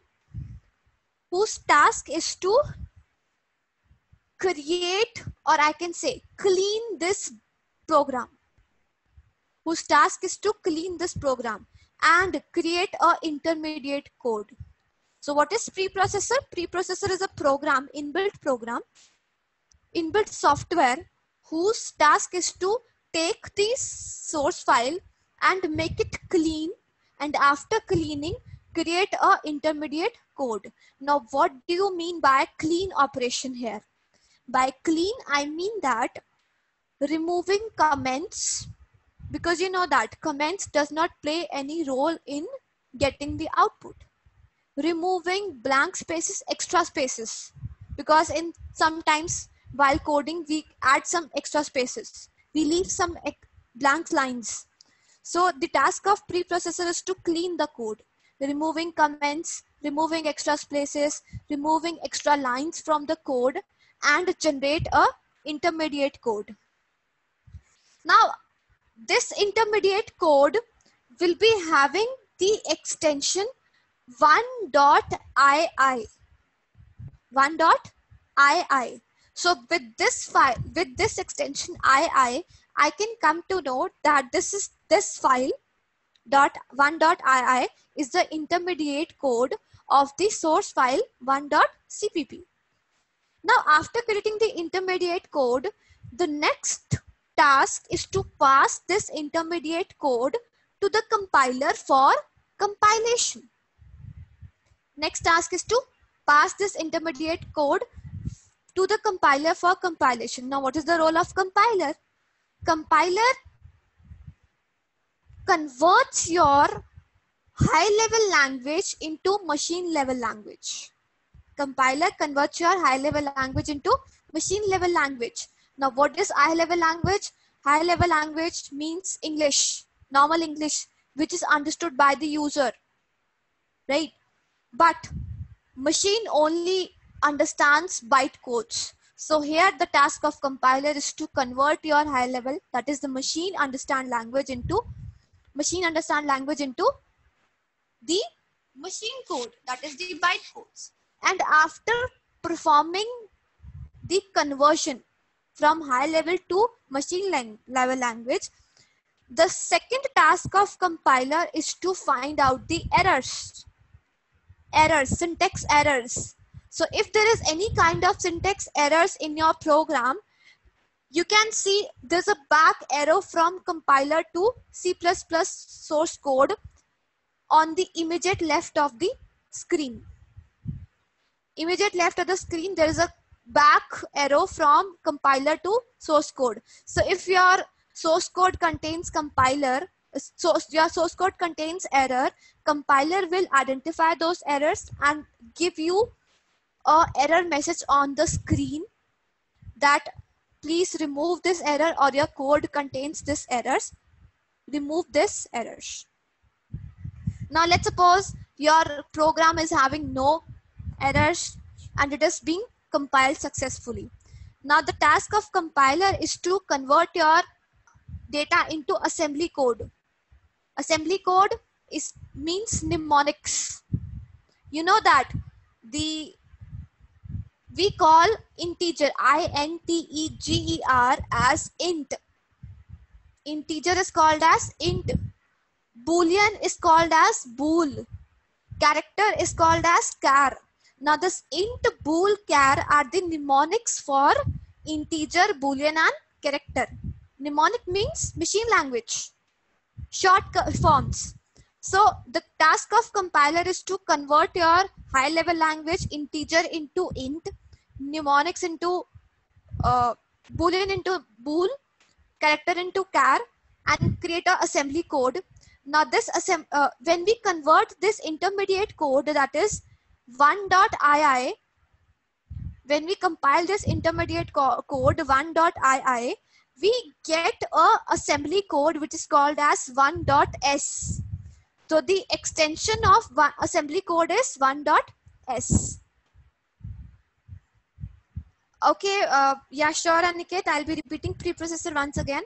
create, or I can say clean this program, whose task is to clean this program and create a intermediate code. So what is preprocessor? Preprocessor is a program, inbuilt software whose task is to take the source file and make it clean, and after cleaning, create a intermediate code. Now what do you mean by clean operation here? By clean, I mean that removing comments, because you know that comments does not play any role in getting the output. Removing blank spaces, extra spaces, because in sometimes while coding we add some extra spaces, we leave some blank lines. So the task of preprocessor is to clean the code, removing comments, removing extra spaces, removing extra lines from the code, and generate a intermediate code. Now this intermediate code will be having the extension 1.ii. So with this file, with this extension I can come to know that this file .1.ii is the intermediate code of the source file 1.cpp. Now after creating the intermediate code, the next task is to pass this intermediate code to the compiler for compilation. Next task is to pass this intermediate code to the compiler for compilation. Now what is the role of compiler? Compiler converts your high level language into machine level language. Compiler converts your high level language into machine level language. Now what is high level language? High level language means English, normal English, which is understood by the user, right? But machine only understands byte codes. So here the task of compiler is to convert your high level, that is the machine understand language into the machine code, that is the byte codes. And after performing the conversion from high level to machine level language, the second task of compiler is to find out the errors, syntax errors. So if there is any kind of syntax errors in your program, you can see there's a back arrow from compiler to C++ source code on the immediate left of the screen. Immediate left of the screen, there is a back arrow from compiler to source code. So if your source code contains your source code contains error, compiler will identify those errors and give you a error message on the screen that please remove this error or your code contains this errors. Remove this errors. Now let's suppose your program is having no errors and it is being compiled successfully. Now the task of compiler is to convert your data into assembly code. Assembly code means mnemonics. You know that we call integer, integer, as int. Integer is called as int. Boolean is called as bool. Character is called as char. Now this int, bool, char are the mnemonics for integer, boolean and character. Mnemonic means machine language, short forms. So the task of compiler is to convert your high level language integer into int, mnemonics into boolean into bool, character into char, and create a assembly code. Now this when we convert this intermediate code, that is 1.ii, when we compile this intermediate code 1.ii, we get a assembly code which is called as 1.s. So the extension of assembly code is 1.s. Okay, yeah, sure, Aniket, I'll be repeating preprocessor once again.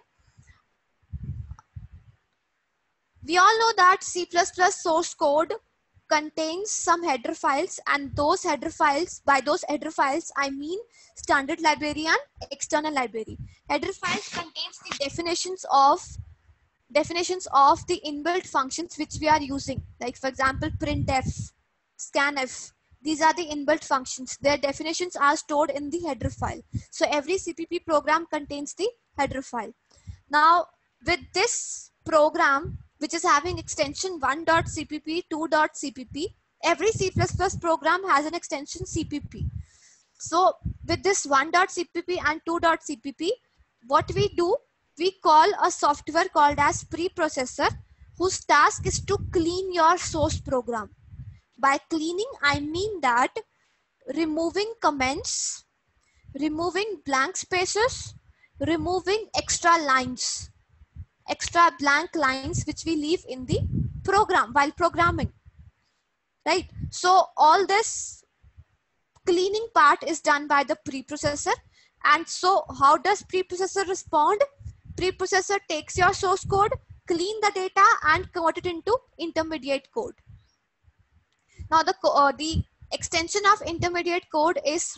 We all know that C++ source code contains some header files, and those header files, by those header files I mean standard library and external library. Header files contains the definitions of the inbuilt functions which we are using, like for example printf, scanf. These are the inbuilt functions. Their definitions are stored in the header file. So every CPP program contains the header file. Now with this program, which is having extension 1.cpp, 2.cpp, every C++ program has an extension CPP. So with this 1.cpp and 2.cpp, what we do, we call a software called as preprocessor, whose task is to clean your source program. By cleaning, I mean that removing comments, removing blank spaces, removing extra lines, extra blank lines which we leave in the program while programming, right? So all this cleaning part is done by the preprocessor. And so how does preprocessor respond? Preprocessor takes your source code, clean the data and convert it into intermediate code. Now the extension of intermediate code is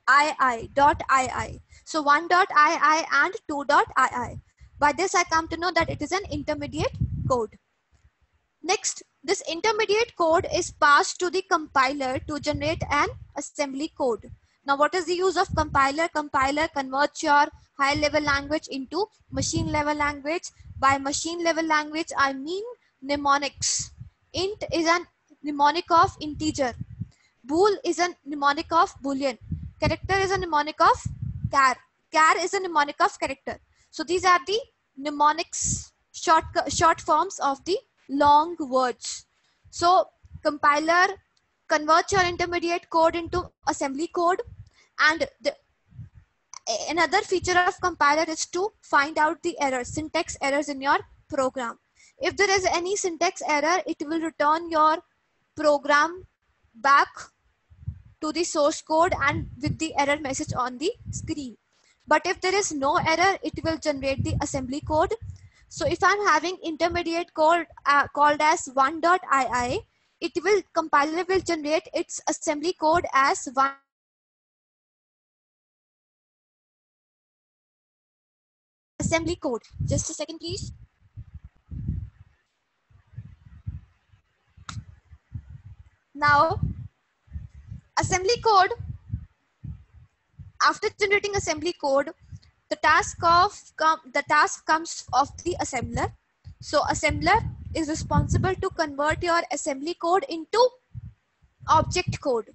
ii. So 1.ii and 2.ii. By this I come to know that it is an intermediate code. Next, this intermediate code is passed to the compiler to generate an assembly code. Now, what is the use of compiler? Compiler converts your high level language into machine level language. By machine level language, I mean mnemonics. Int is a mnemonic of integer. Bool is a mnemonic of boolean. Character is a mnemonic of char. Char is a mnemonic of character. So these are the mnemonics, short forms of the long words. So compiler converts your intermediate code into assembly code, and another feature of compiler is to find out the errors, syntax errors in your program. If there is any syntax error, it will return your program back to the source code and with the error message on the screen. But if there is no error, it will generate the assembly code. So if I'm having intermediate code called as 1.ii, compiler will generate its assembly code as 1. Assembly code. Just a second, please. Now, assembly code. After generating assembly code, the task comes of the assembler. So assembler is responsible to convert your assembly code into object code.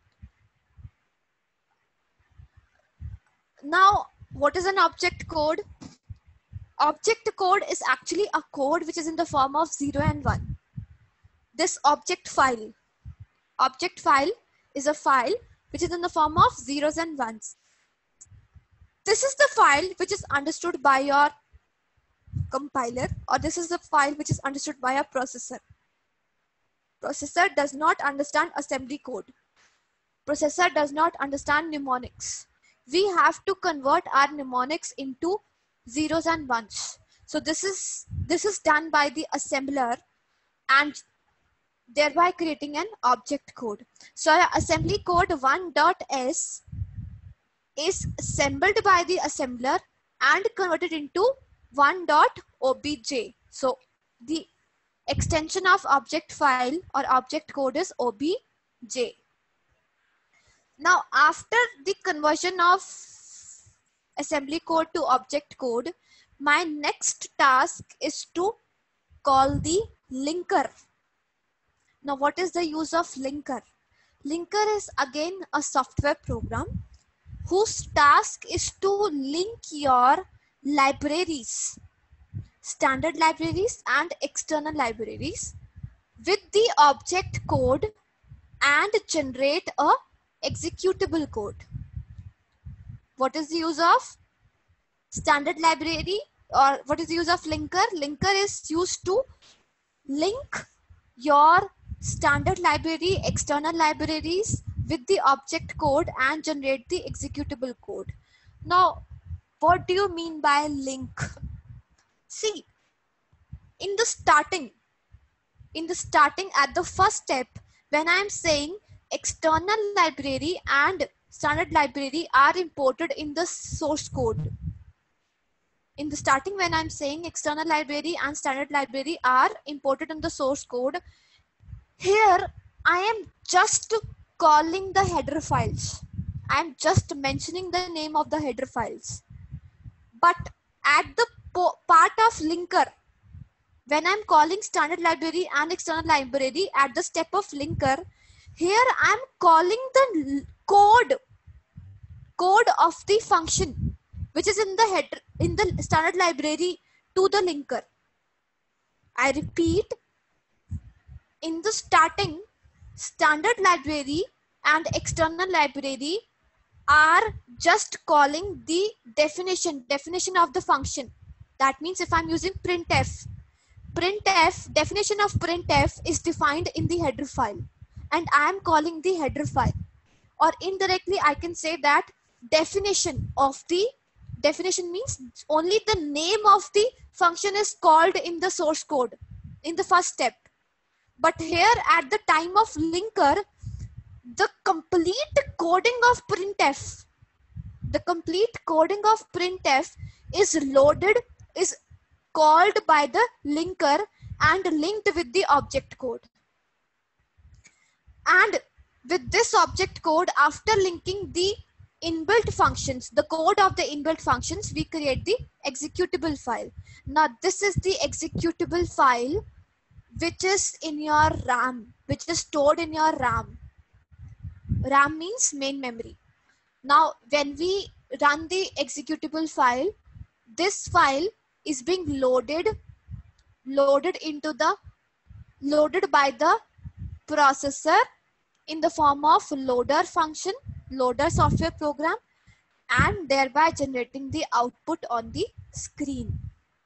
Now, what is an object code? Object code is actually a code which is in the form of 0 and 1. This object file is a file which is in the form of zeros and ones. This is the file which is understood by your compiler, or this is the file which is understood by a processor. Processor does not understand assembly code. Processor does not understand mnemonics. We have to convert our mnemonics into zeros and ones. So this is done by the assembler and thereby creating an object code. So our assembly code 1.s is assembled by the assembler and converted into 1.obj. So the extension of object file or object code is obj. Now after the conversion of assembly code to object code, my next task is to call the linker. Now what is the use of linker? Linker is again a software program whose task is to link your libraries, standard libraries and external libraries, with the object code and generate a executable code. What is the use of standard library, or what is the use of linker? Linker is used to link your standard library, external libraries with the object code and generate the executable code. Now, what do you mean by link? See, in the starting at the first step, when I am saying external library and standard library are imported in the source code. In the starting, when I'm saying external library and standard library are imported in the source code, here I am just calling the header files. I am just mentioning the name of the header files. But at the part of linker, when I'm calling standard library and external library at the step of linker, here I'm calling the code of the function which is in the header in the standard library to the linker. I repeat, in the starting, standard library and external library are just calling the definition of the function. That means if I'm using printf, definition of printf is defined in the header file and I am calling the header file. Or indirectly I can say that definition means only the name of the function is called in the source code in the first step. But here at the time of linker, the complete coding of printf The complete coding of printf is called by the linker and linked with the object code. And with this object code, after linking the inbuilt functions, the code of the inbuilt functions, we create the executable file. Now this is the executable file which is in your RAM, which is stored in your RAM. RAM means main memory. Now when we run the executable file, this file is being loaded by the processor in the form of loader function, loader software program, and thereby generating the output on the screen.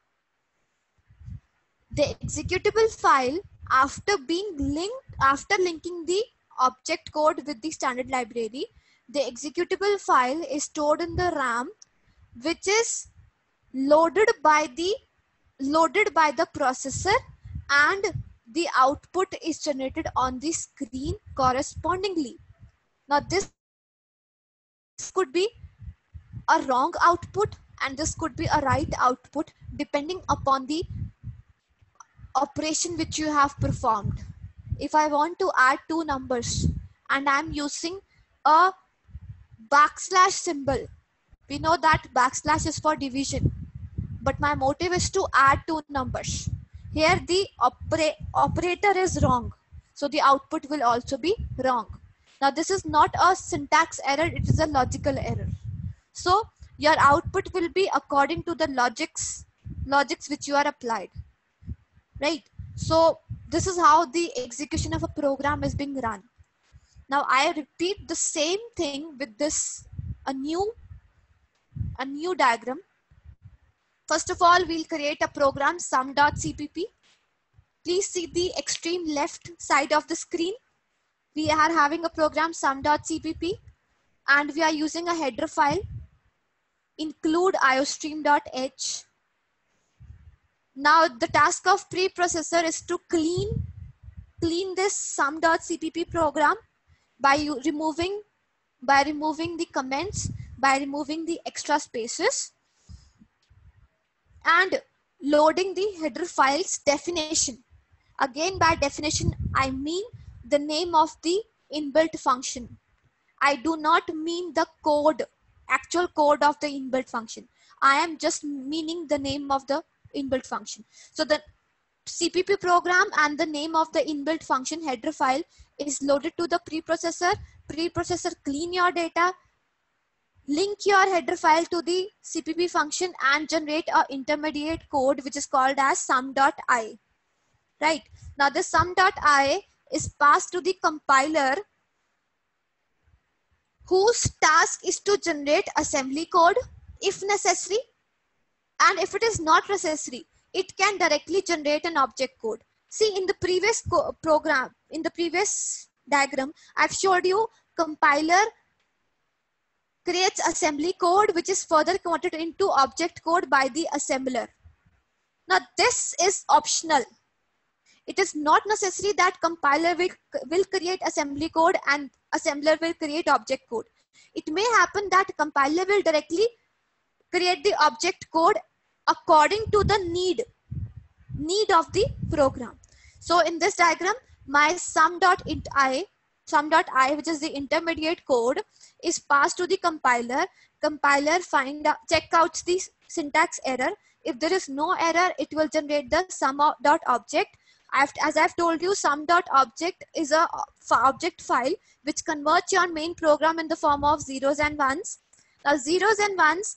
The executable file, after linking the object code with the standard library, the executable file is stored in the RAM, which is loaded by the processor, and the output is generated on the screen correspondingly. Now this could be a wrong output and this could be a right output depending upon the operation which you have performed. If I want to add two numbers and I'm using a backslash symbol, we know that backslash is for division, but my motive is to add two numbers. Here the operator is wrong, so the output will also be wrong. Now this is not a syntax error, it is a logical error. So your output will be according to the logics which you are applied, right? So this is how the execution of a program is being run. Now I repeat the same thing with this, a new diagram. First of all, we'll create a program sum.cpp. Please see the extreme left side of the screen. We are having a program sum.cpp and we are using a header file, include iostream.h. Now the task of preprocessor is to clean this sum.cpp program by removing the comments, by removing the extra spaces, and loading the header file's definition. Again, by definition, I mean the name of the inbuilt function. I do not mean the code, actual code of the inbuilt function. I am just meaning the name of the inbuilt function. So the CPP program and the name of the inbuilt function header file is loaded to the preprocessor. Preprocessor clean your data, link your header file to the CPP function and generate a intermediate code which is called as sum.i. Right. Now the sum.i is passed to the compiler, whose task is to generate assembly code if necessary, and if it is not necessary, it can directly generate an object code. See, in the previous program, in the previous diagram, I've showed you compiler creates assembly code which is further converted into object code by the assembler. Now this is optional. It is not necessary that compiler will create assembly code and assembler will create object code. It may happen that compiler will directly create the object code according to the need of the program. So in this diagram, my sum.i, which is the intermediate code, is passed to the compiler. Compiler check out the syntax error. If there is no error, it will generate the sum.object. As I've told you, sum.object is a object file which converts your main program in the form of zeros and ones. Now zeros and ones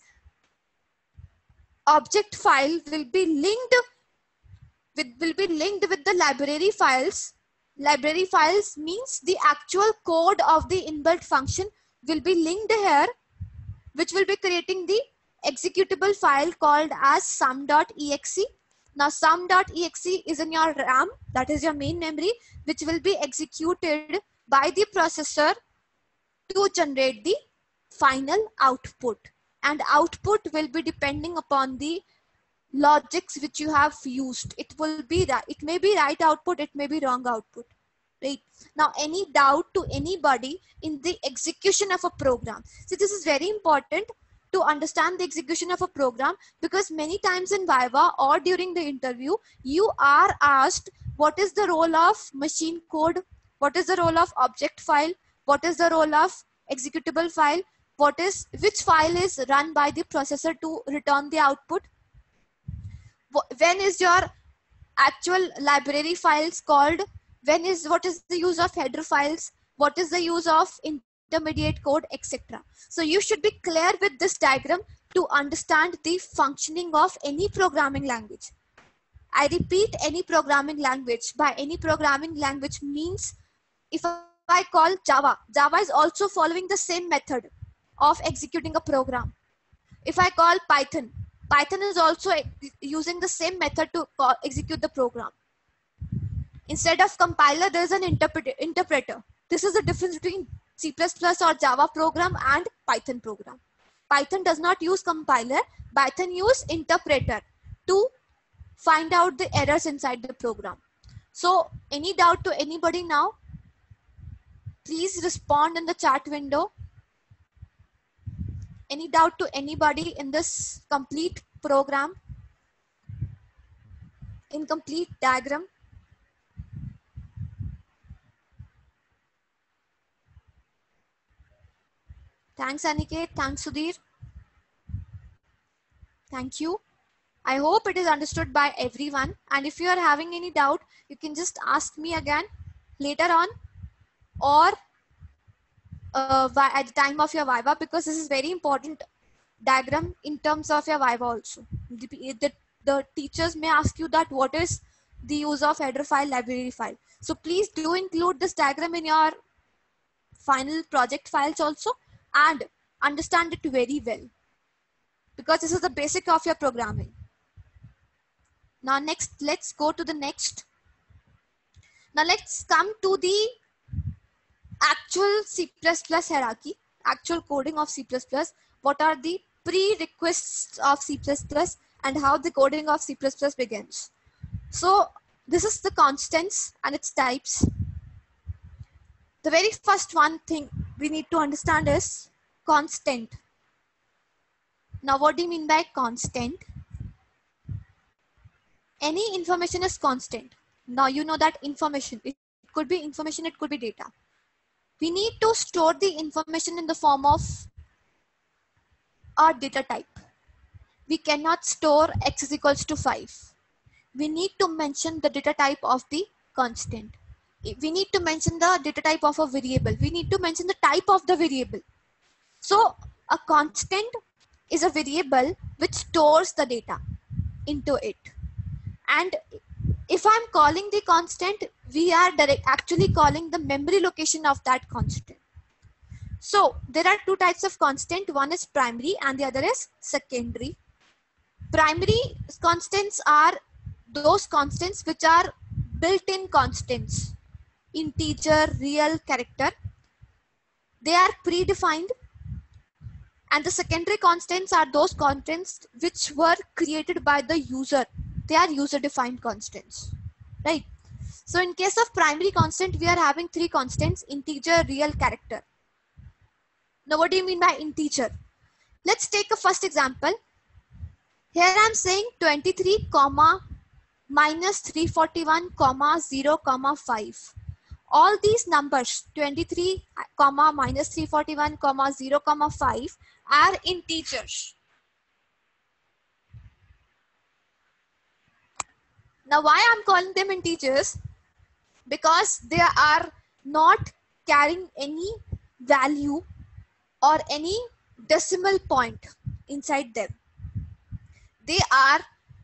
object file will be linked with the library files. Library files means the actual code of the inbuilt function will be linked here, which will be creating the executable file called as sum.exe. Now sum.exe is in your RAM, that is your main memory, which will be executed by the processor to generate the final output. And output will be depending upon the logics which you have used. It may be right output, it may be wrong output. Right. Now, any doubt to anybody in the execution of a program? So this is very important. to understand the execution of a program, because many times in Viva or during the interview, you are asked what is the role of machine code, what is the role of object file, what is the role of executable file, which file is run by the processor to return the output, when is your actual library files called, what is the use of header files, what is the use of intermediate code, etc. So you should be clear with this diagram to understand the functioning of any programming language. I repeat, any programming language. By any programming language means, if I call Java, Java is also following the same method of executing a program. If I call Python, Python is also using the same method to execute the program. Instead of compiler, there is an interpreter. This is the difference between C++ or Java program and Python program. Python does not use compiler. Python use interpreter to find out the errors inside the program. So any doubt to anybody now? Please respond in the chat window. Any doubt to anybody in this complete program, incomplete diagram? Thanks Aniket, thanks Sudhir. Thank you. I hope it is understood by everyone, and if you are having any doubt, you can just ask me again later on, or at the time of your Viva, because this is very important diagram in terms of your Viva also. The teachers may ask you that what is the use of header file, library file. So please do include this diagram in your final project files also, and understand it very well, because this is the basic of your programming. Now next, let's go to the next. Now let's come to the actual C++ hierarchy, actual coding of C++. What are the prerequisites of C++ and how the coding of C++ begins. So this is the constants and its types. The very first one thing we need to understand is constant. Now what do you mean by constant? Any information is constant. Now you know that information, it could be information, it could be data. We need to store the information in the form of a data type. We cannot store x is equals to 5. We need to mention the data type of the constant. We need to mention the data type of a variable. We need to mention the type of the variable. So a constant is a variable which stores the data into it. And if I'm calling the constant, we are actually calling the memory location of that constant. So there are two types of constant. One is primary and the other is secondary. Primary constants are those constants which are built-in constants. Integer, real, character. They are predefined. And the secondary constants are those constants which were created by the user. They are user-defined constants, right? So in case of primary constant, we are having three constants: integer, real, character. Now what do you mean by integer? Let's take a first example. Here I'm saying 23 comma minus 341 comma 0 comma 5. All these numbers 23 comma minus 341 comma 0 comma 5 are integers. Now why I'm calling them integers? Because they are not carrying any value or any decimal point inside them. They are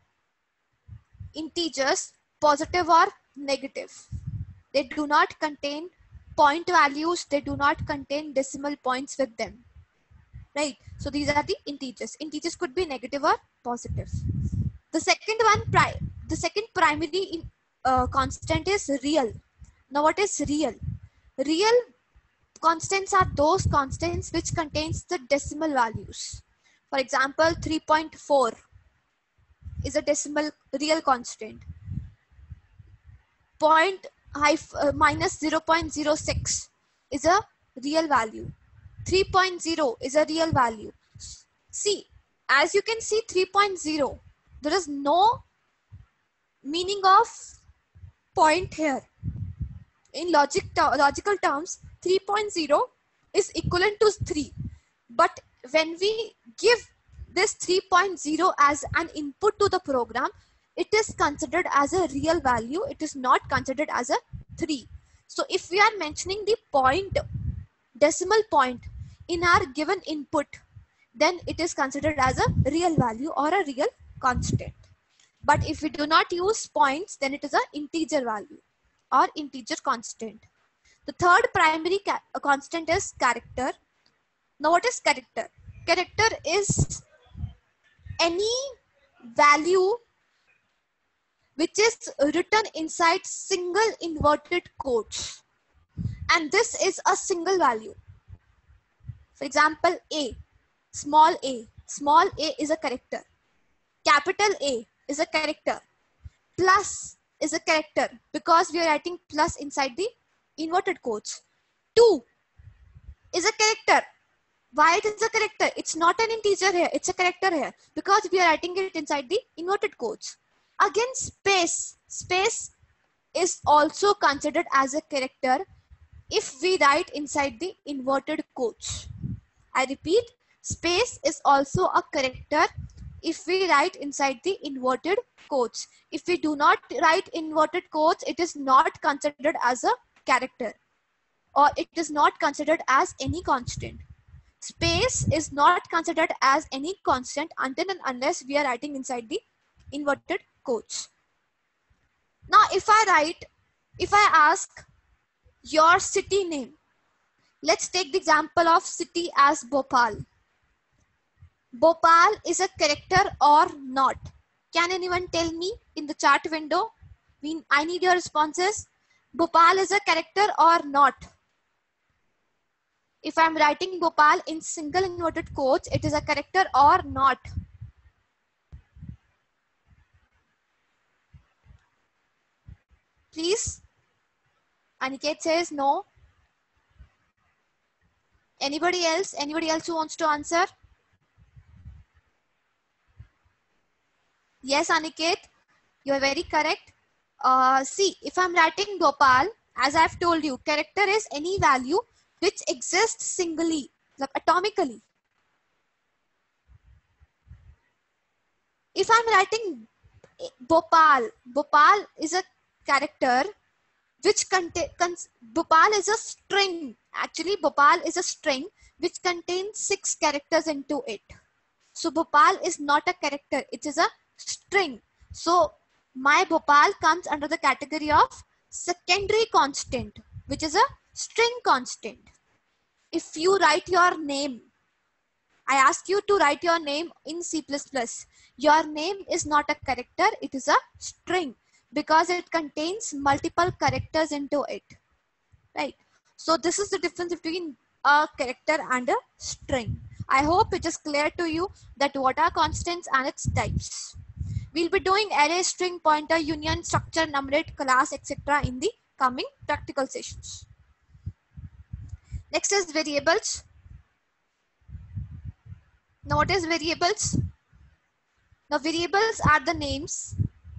integers, positive or negative. They do not contain point values. They do not contain decimal points with them, right? So these are the integers. Integers could be negative or positive. The second one, the second primary constant is real. Now what is real? Real constants are those constants which contains the decimal values. For example, 3.4 is a decimal real constant. Minus 0.06 is a real value. 3.0 is a real value. See, as you can see 3.0, there is no meaning of point here. In logical terms, 3.0 is equivalent to 3. But when we give this 3.0 as an input to the program, it is considered as a real value. It is not considered as a 3. So if we are mentioning the point, decimal point in our given input, then it is considered as a real value or a real constant. But if we do not use points, then it is an integer value or integer constant. The third primary constant is character. Now what is character? Character is any value which is written inside single inverted quotes. And this is a single value. For example, A. Small a is a character. Capital A is a character. Plus is a character because we are writing plus inside the inverted quotes. 2 is a character. Why it is a character? It's not an integer here. It's a character here because we are writing it inside the inverted quotes. Again, space. Space is also considered as a character if we write inside the inverted quotes. I repeat, space is also a character if we write inside the inverted quotes. If we do not write inverted quotes, it is not considered as a character or it is not considered as any constant. Space is not considered as any constant until and unless we are writing inside the inverted quotes. Now, if I ask your city name, let's take the example of city as Bhopal. Bhopal is a character or not? Can anyone tell me in the chat window? I need your responses. Bhopal is a character or not? If I'm writing Bhopal in single inverted quotes, it is a character or not? Please. Aniket says no. Anybody else? Anybody else who wants to answer? Yes, Aniket, you are very correct. See, if I'm writing Bhopal, as I've told you, character is any value which exists singly, like atomically. If I'm writing Bhopal, Bhopal is a character which contains, Bhopal is a string. Actually, Bhopal is a string which contains 6 characters into it. So Bhopal is not a character, it is a string. So my Bhopal comes under the category of secondary constant, which is a string constant. If you write your name, I ask you to write your name in C++. Your name is not a character, it is a string because it contains multiple characters into it, right? So this is the difference between a character and a string. I hope it is clear to you that what are constants and its types. We'll be doing array, string, pointer, union, structure, enumerate, class, etc. in the coming practical sessions. Next is variables. Now what is variables? Now variables are the names.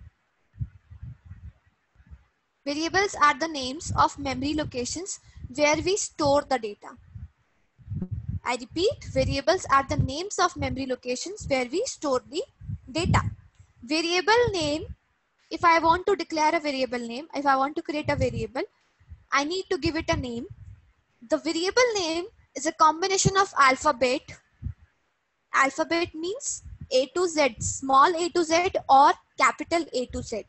Variables are the names of memory locations where we store the data. I repeat, variables are the names of memory locations where we store the data. Variable name, if I want to declare a variable name, if I want to create a variable, I need to give it a name. The variable name is a combination of alphabet. Alphabet means A to Z, small a to Z or capital A to Z.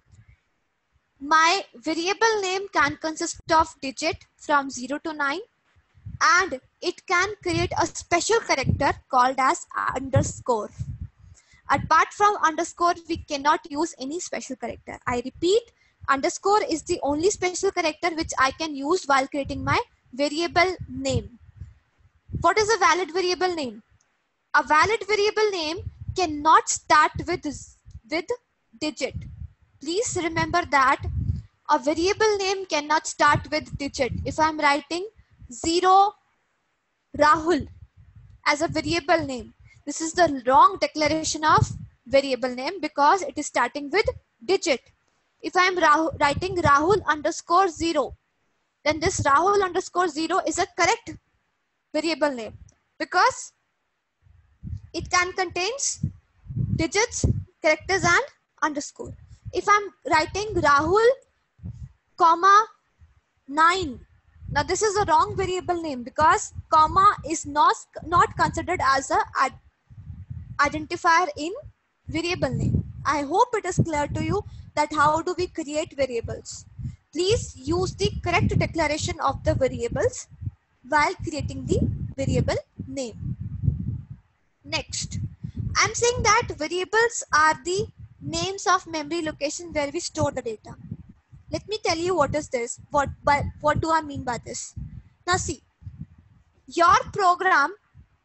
My variable name can consist of digit from 0 to 9 and it can create a special character called as underscore. Apart from underscore, we cannot use any special character. I repeat, underscore is the only special character which I can use while creating my variable name. What is a valid variable name? A valid variable name cannot start with digit. Please remember that a variable name cannot start with digit. If I'm writing 0 Rahul as a variable name, This is the wrong declaration of variable name because it is starting with digit. If I am writing Rahul underscore 0, then this Rahul underscore 0 is a correct variable name because it can contains digits, characters and underscore. If I'm writing Rahul comma 9, now this is a wrong variable name because comma is not considered as a identifier in variable name. I hope it is clear to you that how do we create variables. Please use the correct declaration of the variables while creating the variable name. Next, I'm saying that variables are the names of memory location where we store the data. Let me tell you what is this. What do I mean by this? Now see, your program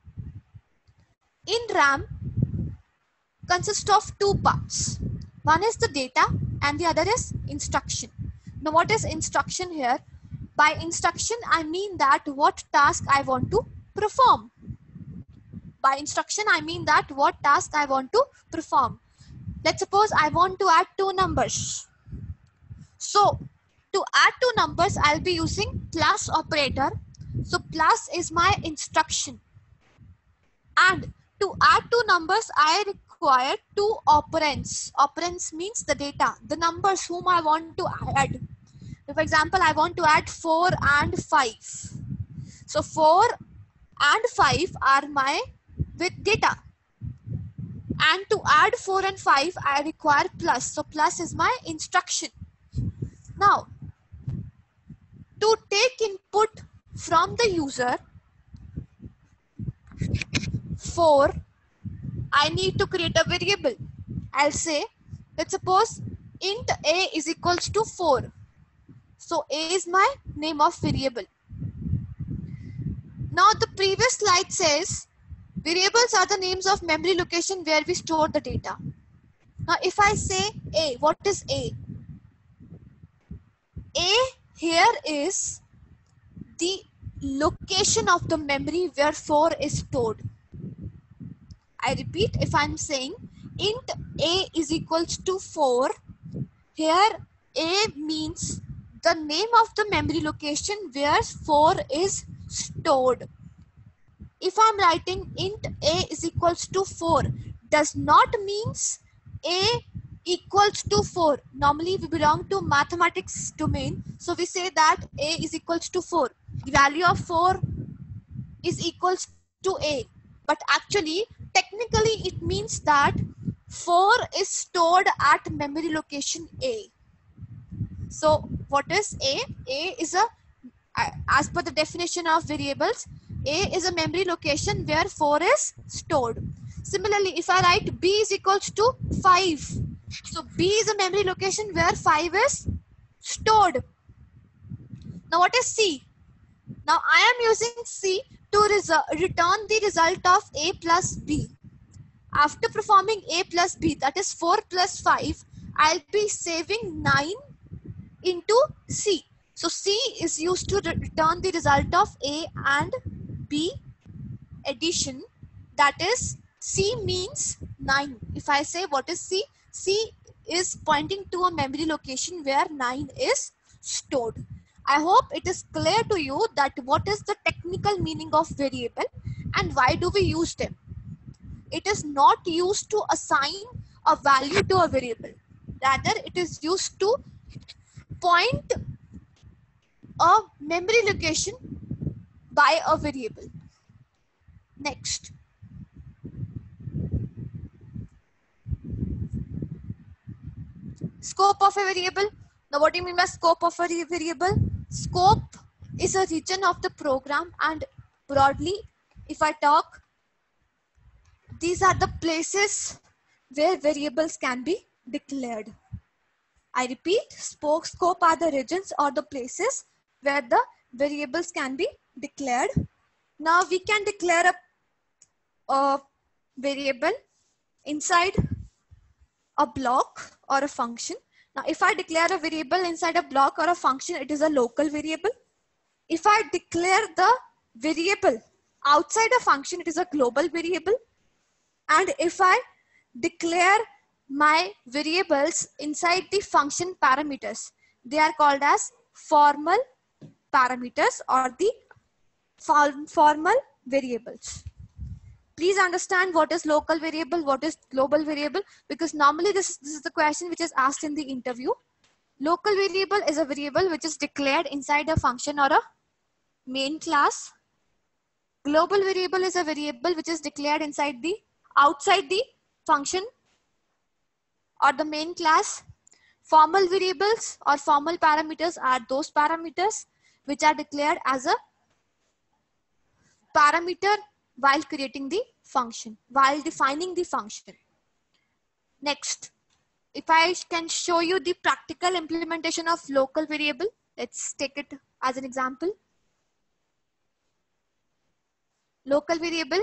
in RAM consists of two parts. One is the data and the other is instruction. Now what is instruction here? By instruction, I mean that what task I want to perform. By instruction, I mean that what task I want to perform. Let's suppose I want to add two numbers. So to add two numbers, I'll be using plus operator. So plus is my instruction. And to add two numbers, I require two operands. Operands means the data, the numbers whom I want to add. For example, I want to add 4 and 5. So 4 and 5 are my with data. And to add 4 and 5, I require plus. So plus is my instruction. Now, to take input from the user, 4, I need to create a variable. I'll say, let's suppose int a is equals to 4. So a is my name of variable. Now the previous slide says variables are the names of memory location where we store the data. Now if I say a, what is a? A here is the location of the memory where 4 is stored. I repeat, if I'm saying int a is equals to 4, here a means the name of the memory location where 4 is stored. If I'm writing int a is equals to 4, does not means a equals to 4. Normally we belong to mathematics domain, so we say that a is equals to 4. The value of 4 is equals to a, but actually technically it means that 4 is stored at memory location a. So what is a? A is a, as per the definition of variables, a is a memory location where 4 is stored. Similarly, if I write b is equals to 5, so b is a memory location where 5 is stored. Now what is c? Now I am using c to return the result of a plus b. After performing a plus b, that is 4 plus 5, I'll be saving 9 into c. So c is used to return the result of a and b addition. That is, c means 9. If I say what is c? C is pointing to a memory location where 9 is stored. I hope it is clear to you that what is the technical meaning of variable and why do we use them. It is not used to assign a value to a variable. Rather, it is used to point a memory location by a variable. Next. Scope of a variable. Now what do you mean by scope of a variable? Scope is a region of the program, and broadly, if I talk, these are the places where variables can be declared. I repeat, scope are the regions or the places where the variables can be declared. Now we can declare a variable inside a block or a function. Now if I declare a variable inside a block or a function, it is a local variable. If I declare the variable outside a function, it is a global variable. And if I declare my variables inside the function parameters, they are called as formal parameters or the formal variables. Please understand what is local variable, what is global variable, because normally this is the question which is asked in the interview. Local variable is a variable which is declared inside a function or a main class. Global variable is a variable which is declared outside the function or the main class. Formal variables or formal parameters are those parameters which are declared as a parameter while creating the function, while defining the function. Next, if I can show you the practical implementation of local variable, let's take it as an example. Local variable.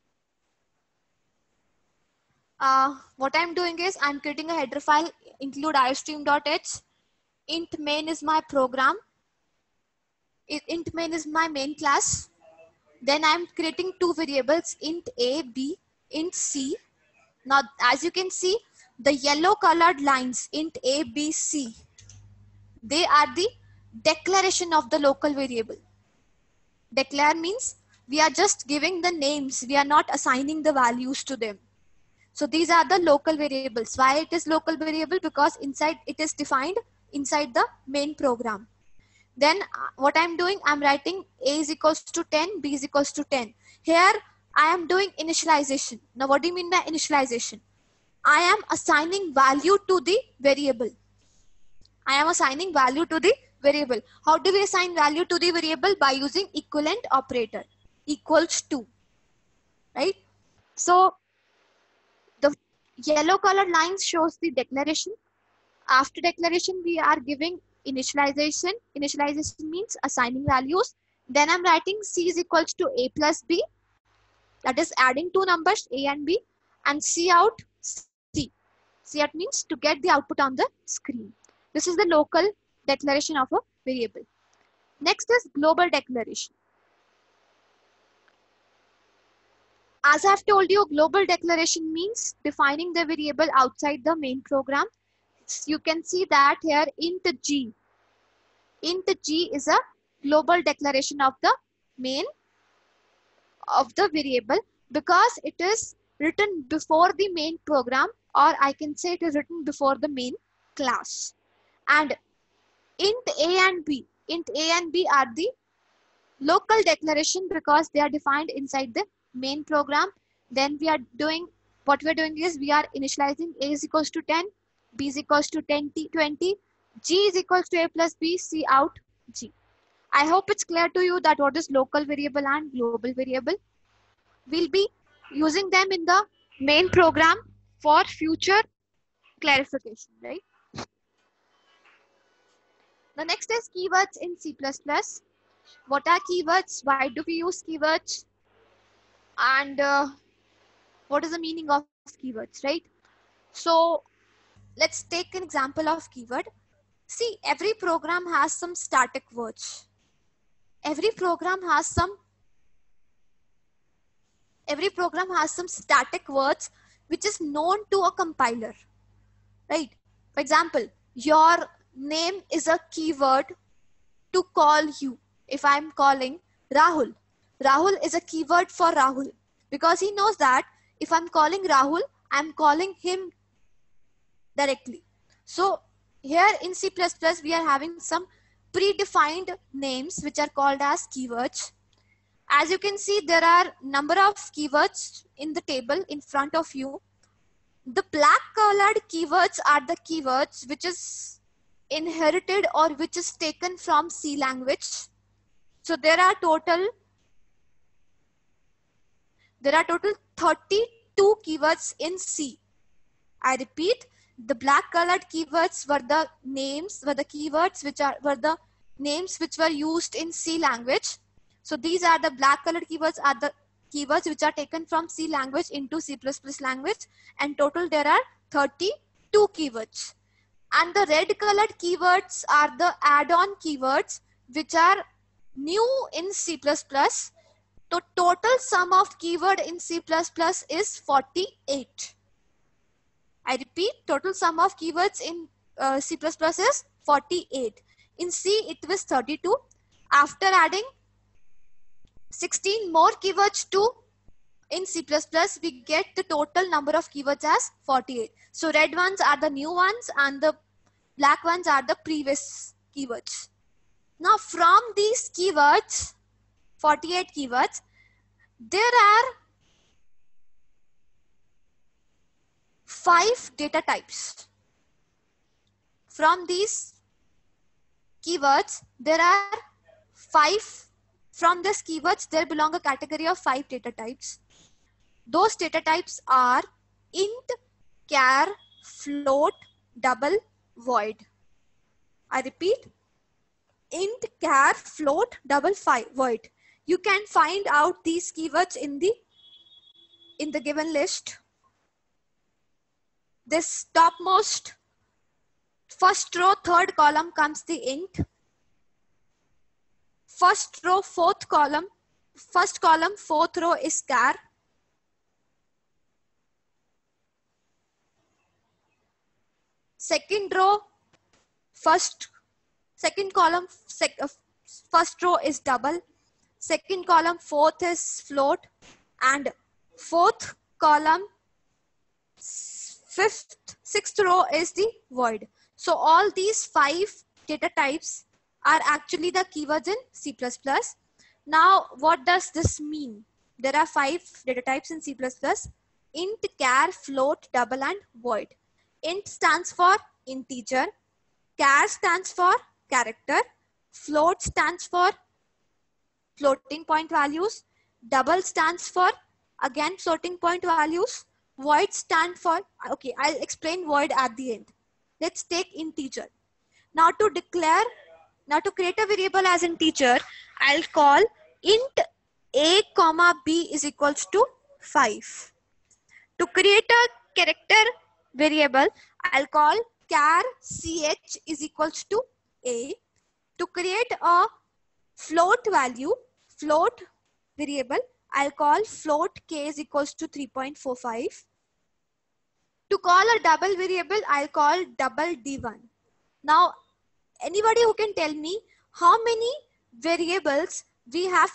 What I'm doing is I'm creating a header file, include iostream.h. Int main is my program. Int main is my main class. Then I'm creating two variables, int a, b, int c. Now, as you can see, the yellow colored lines, int a, b, c, they are the declaration of the local variable. Declare means we are just giving the names. We are not assigning the values to them. So these are the local variables. Why it is local variable? Because inside it is defined inside the main program. Then what I'm doing, I'm writing a is equals to 10, b is equals to 10. Here I am doing initialization. Now what do you mean by initialization? I am assigning value to the variable. I am assigning value to the variable. How do we assign value to the variable? By using equivalent operator, equals to, right? So the yellow colored line shows the declaration. After declaration, we are giving initialization. Initialization means assigning values. Then I'm writing c is equals to a plus b. That is adding two numbers, a and b, and c out c. C out means to get the output on the screen. This is the local declaration of a variable. Next is global declaration. As I've told you, global declaration means defining the variable outside the main program. You can see that here int g. Int g is a global declaration of the main of the variable because it is written before the main program, or I can say it is written before the main class. And int a and b are the local declaration because they are defined inside the main program. Then we are doing, what we are doing is we are initializing a is equals to 10, b is equals to 20, g is equals to a plus b, c out g. I hope it's clear to you that what is local variable and global variable. We'll be using them in the main program for future clarification, right? The next is keywords in C++. What are keywords? Why do we use keywords? And what is the meaning of keywords, right? So let's take an example of keyword. See, every program has some static words. Every program has some static words which is known to a compiler, right? For example, your name is a keyword to call you. If I'm calling Rahul, Rahul is a keyword for Rahul because he knows that if I'm calling Rahul, I'm calling him directly. So here in C++, we are having some predefined names which are called as keywords. As you can see, there are number of keywords in the table in front of you. The black colored keywords are the keywords which is inherited or which is taken from C language. So there are total 32 keywords in C. I repeat, the black colored keywords were the keywords which were used in C language. So these are the black colored keywords are the keywords which are taken from C language into C++ language, and total there are 32 keywords. And the red colored keywords are the add-on keywords which are new in C++. The total sum of keyword in C++ is 48. I repeat, total sum of keywords in C++ is 48. In C, it was 32. After adding 16 more keywords to in C++, we get the total number of keywords as 48. So red ones are the new ones and the black ones are the previous keywords. Now from these keywords, 48 keywords, there are 5 data types. From these keywords, there are 5. From these keywords, there belong a category of 5 data types. Those data types are int, char, float, double, void. I repeat, int, char, float, double, void. You can find out these keywords in the given list. This topmost first row, third column comes the int. First row, fourth column, first column, fourth row is char. Second row, second column, first row is double. Second column, fourth is float, and fourth column, sixth row is the void. So all these 5 data types are actually the keywords in C++. Now, what does this mean? There are 5 data types in C++: int, char, float, double, and void. Int stands for integer, char stands for character, float stands for floating point values, double stands for again floating point values, void stand for, okay, I'll explain void at the end. Let's take integer. Now to create a variable as integer, I'll call int a comma b is equals to 5. To create a character variable, I'll call char ch is equals to a. To create a float variable, I'll call float k is equals to 3.45. To call a double variable, I'll call double d1. Now, anybody who can tell me how many variables we have?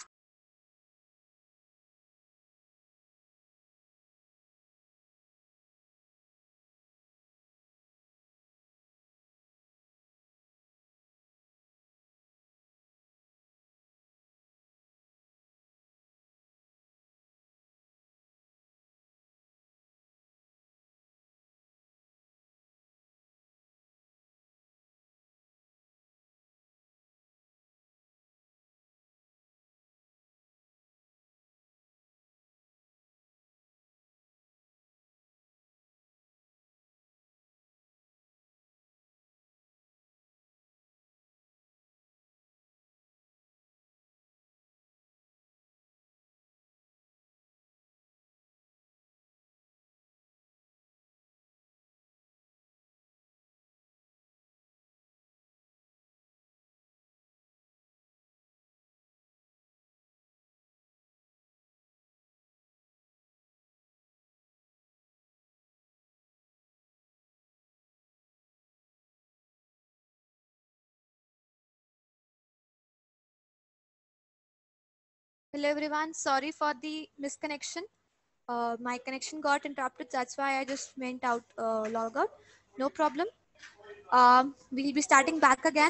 Hello everyone, sorry for the misconnection. My connection got interrupted, that's why I just went out, log out. No problem. We'll be starting back again.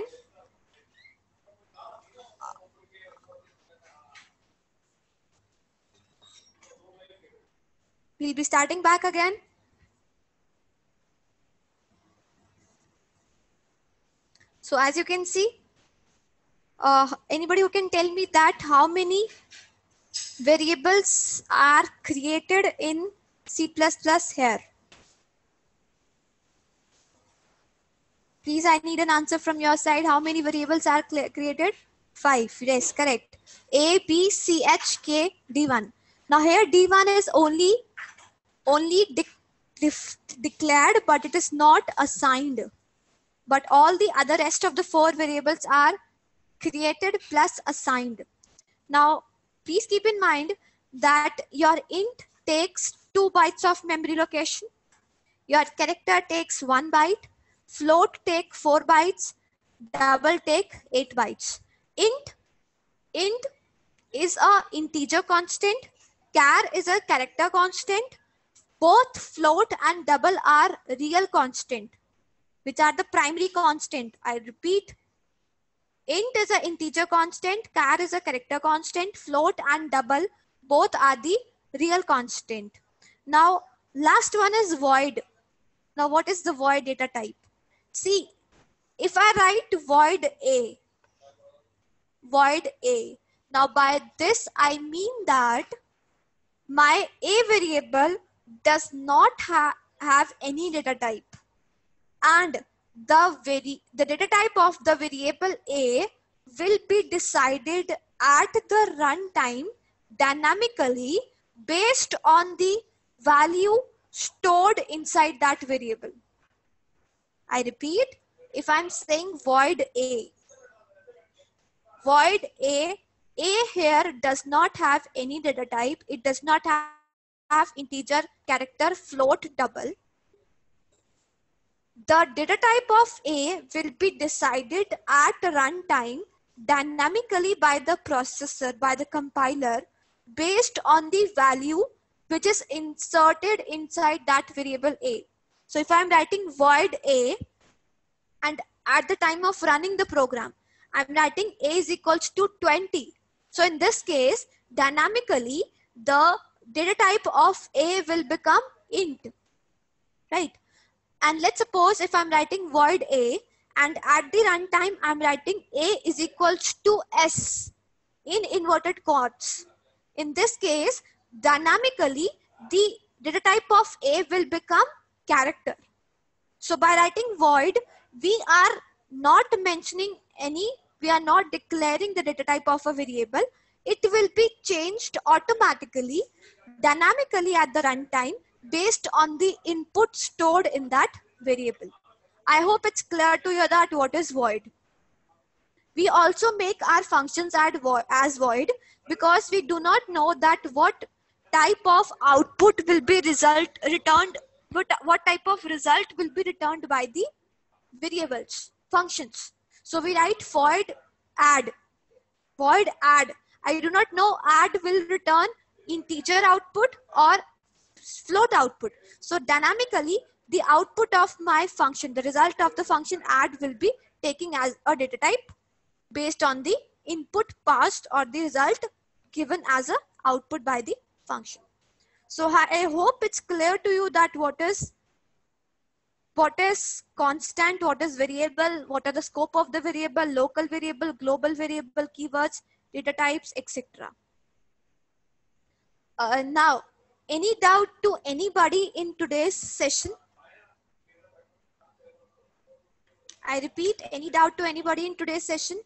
We'll be starting back again. So as you can see, anybody who can tell me that how many variables are created in C++ here? Please, I need an answer from your side. How many variables are created? 5. Yes, correct. A, B, C, H, K, D1. Now here D1 is only declared, but it is not assigned. But all the other rest of the 4 variables are created plus assigned. Now, Please keep in mind that your int takes 2 bytes of memory location, your character takes 1 byte, float take 4 bytes, double take 8 bytes. Int is a integer constant, char is a character constant. Both float and double are real constant, which are the primary constant. I repeat, int is an integer constant, char is a character constant, float and double both are the real constant. Now last one is void. Now what is the void data type? See, if I write void a, now by this I mean that my a variable does not have any data type, and the data type of the variable a will be decided at the runtime dynamically based on the value stored inside that variable. I repeat, if I'm saying void a here does not have any data type. It does not have integer, character, float, double. The data type of a will be decided at runtime dynamically by the processor, by the compiler, based on the value which is inserted inside that variable a. So if I'm writing void a, and at the time of running the program, I'm writing a is equals to 20. So in this case, dynamically, the data type of a will become int, right? And let's suppose if I'm writing void a, and at the runtime, I'm writing a is equals to s in inverted quotes. In this case, dynamically, the data type of a will become character. So by writing void, we are not mentioning any, we are not declaring the data type of a variable. It will be changed automatically, dynamically at the runtime based on the input stored in that variable. I hope it's clear to you that what is void. We also make our functions as void because we do not know that what type of output will be returned, what type of result will be returned by the variables, functions. So we write void add. I do not know add will return integer output or float output. So dynamically, the output of my function, the result of the function add will be taking as a data type based on the input passed or the result given as a output by the function. So I hope it's clear to you that what is constant, what is variable, what are the scope of the variable, local variable, global variable, keywords, data types, etc. Now, any doubt to anybody in today's session? I repeat, any doubt to anybody in today's session?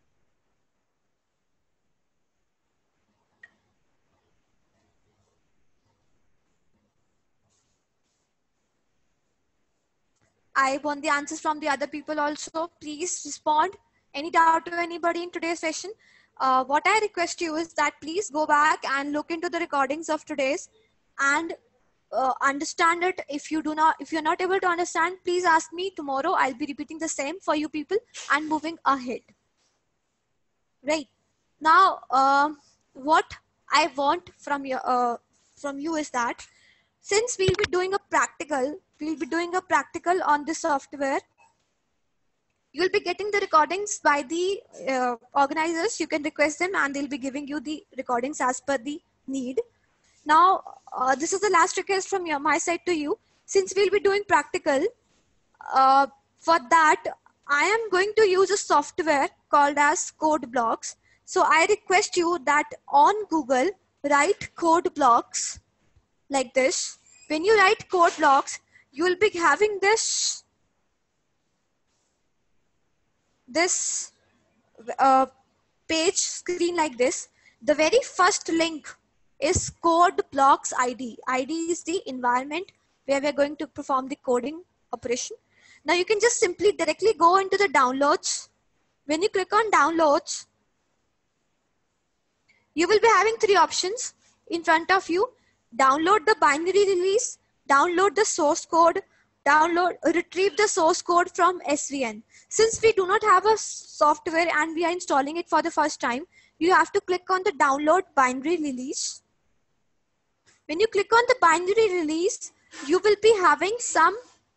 I want the answers from the other people also. Please respond. Any doubt to anybody in today's session? What I request you is that please go back and look into the recordings of today's and understand it. If you're not able to understand, please ask me tomorrow. I'll be repeating the same for you people and moving ahead. Right now, what I want from you is that since we'll be doing a practical on this software, you'll be getting the recordings by the organizers. You can request them and they'll be giving you the recordings as per the need. Now, this is the last request from my side to you. Since we'll be doing practical, for that, I am going to use a software called as Code Blocks. So I request you that on Google, write Code Blocks like this. When you write Code Blocks, you will be having this page screen like this. The very first link is Code Blocks ID. ID is the environment where we're going to perform the coding operation. Now you can just simply directly go into the downloads. When you click on downloads, You will be having three options in front of you. Download the binary release, download the source code, retrieve the source code from SVN. Since we do not have a software and we are installing it for the first time, you have to click on the download binary release. When you click on the binary release, you will be having some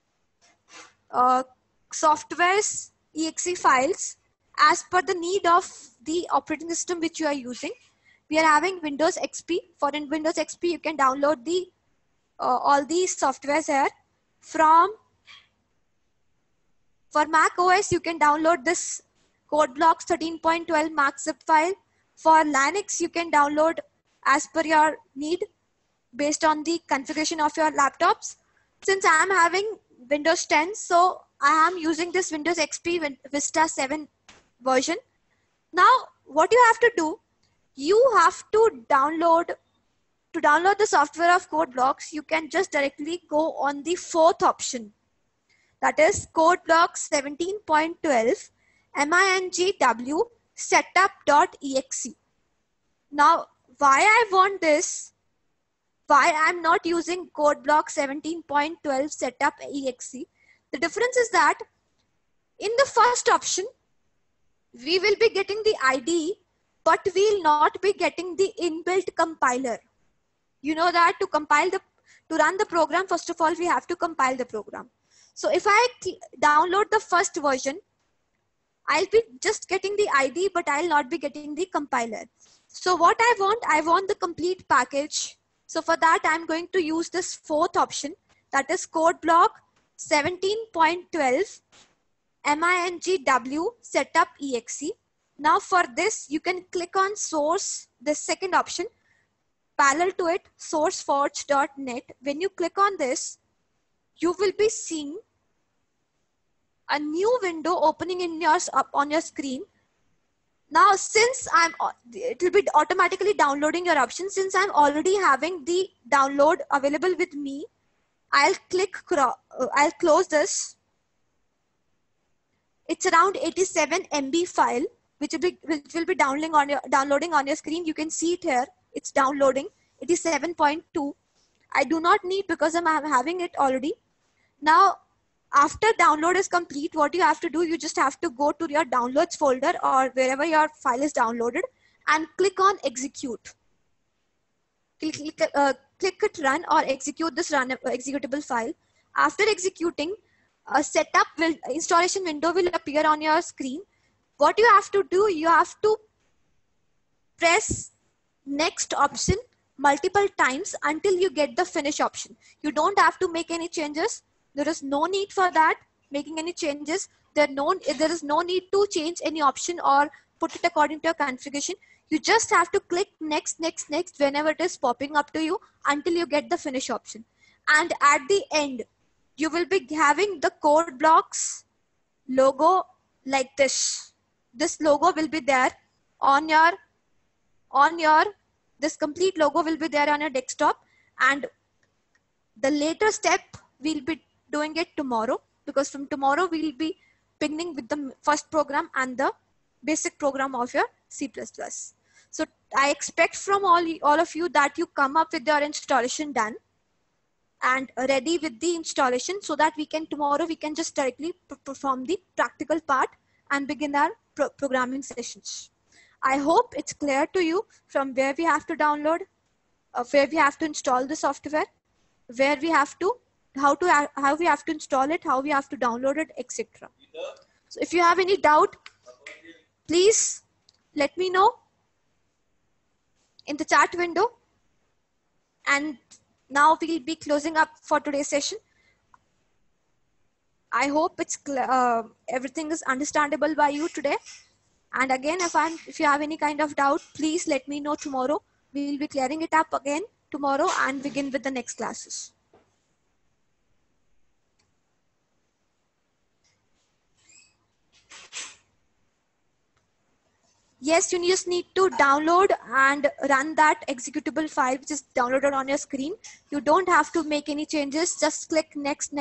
software's exe files as per the need of the operating system which you are using. We are having Windows XP. For in Windows XP, you can download the all these softwares here. For Mac OS, you can download this CodeBlocks 13.12 Mac zip file. For Linux, you can download as per your need based on the configuration of your laptops. Since I am having Windows 10, so I am using this Windows XP Vista 7 version. Now, what you have to do, you have to download the software of CodeBlocks. You can just directly go on the fourth option. That is CodeBlocks 17.12 mingw setup.exe. Now, why I want this, why I'm not using CodeBlocks 17.12 setup.exe, the difference is that in the first option, we will be getting the ID, but we will not be getting the inbuilt compiler. You know that to run the program, first of all, we have to compile the program. So if I download the first version, I'll be just getting the ID, but I'll not be getting the compiler. So what I want the complete package. So for that, I'm going to use this fourth option, that is CodeBlock 17.12 mingw setup.exe. Now for this, you can click on source, the second option, parallel to it, sourceforge.net. When you click on this, you will be seeing a new window opening on your screen. Now, since it will be automatically downloading your option. Since I'm already having the download available with me, I'll close this. It's around 87 MB file, which will be downloading on your screen. You can see it here. It's downloading. It is 7.2. I do not need because I'm having it already. Now, after download is complete, what you have to do, you just have to go to your downloads folder or wherever your file is downloaded and click on execute. Click it run or execute this executable file. After executing, a installation window will appear on your screen. What you have to do, you have to press next option multiple times until you get the finish option. You don't have to make any changes. There is no need for that, making any changes. There is no need to change any option or put it according to your configuration. You just have to click next whenever it is popping up to you until you get the finish option. And at the end, you will be having the CodeBlocks logo like this. This logo will be there this complete logo will be there on your desktop, and the later step we'll be doing it tomorrow, because from tomorrow we'll be beginning with the first program and the basic program of your C++. So I expect from all of you that you come up with your installation done and ready with the installation, so that tomorrow we can just directly perform the practical part and begin our programming sessions. I hope it's clear to you from where we have to download, where we have to install the software, where we have to, how we have to install it, how we have to download it, etc. So if you have any doubt, please let me know in the chat window. And now we'll be closing up for today's session. I hope it's everything is understandable by you today. And again, if you have any kind of doubt, please let me know tomorrow. We will be clearing it up again tomorrow and begin with the next classes. Yes, you just need to download and run that executable file which is downloaded on your screen. You don't have to make any changes. Just click next.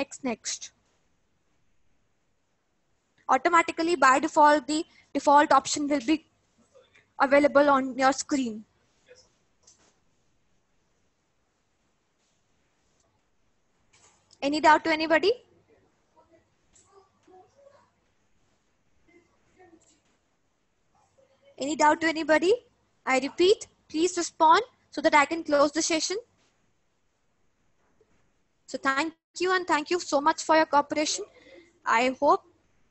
Automatically, by default, the default option will be available on your screen. Any doubt to anybody? Any doubt to anybody? I repeat, please respond so that I can close the session. So thank you, and thank you so much for your cooperation. I hope.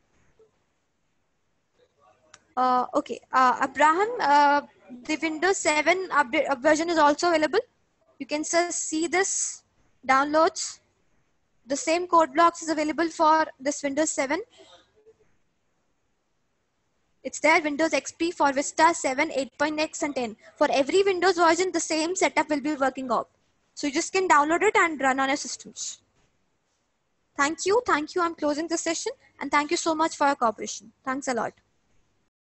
Okay, Abraham, the Windows 7 update version is also available. You can just see this downloads. The same code blocks is available for this Windows 7. It's there, Windows XP for Vista 7, 8.x and 10. For every Windows version, the same setup will be working out. So you just can download it and run on your systems. Thank you. Thank you. I'm closing the session. And thank you so much for your cooperation. Thanks a lot.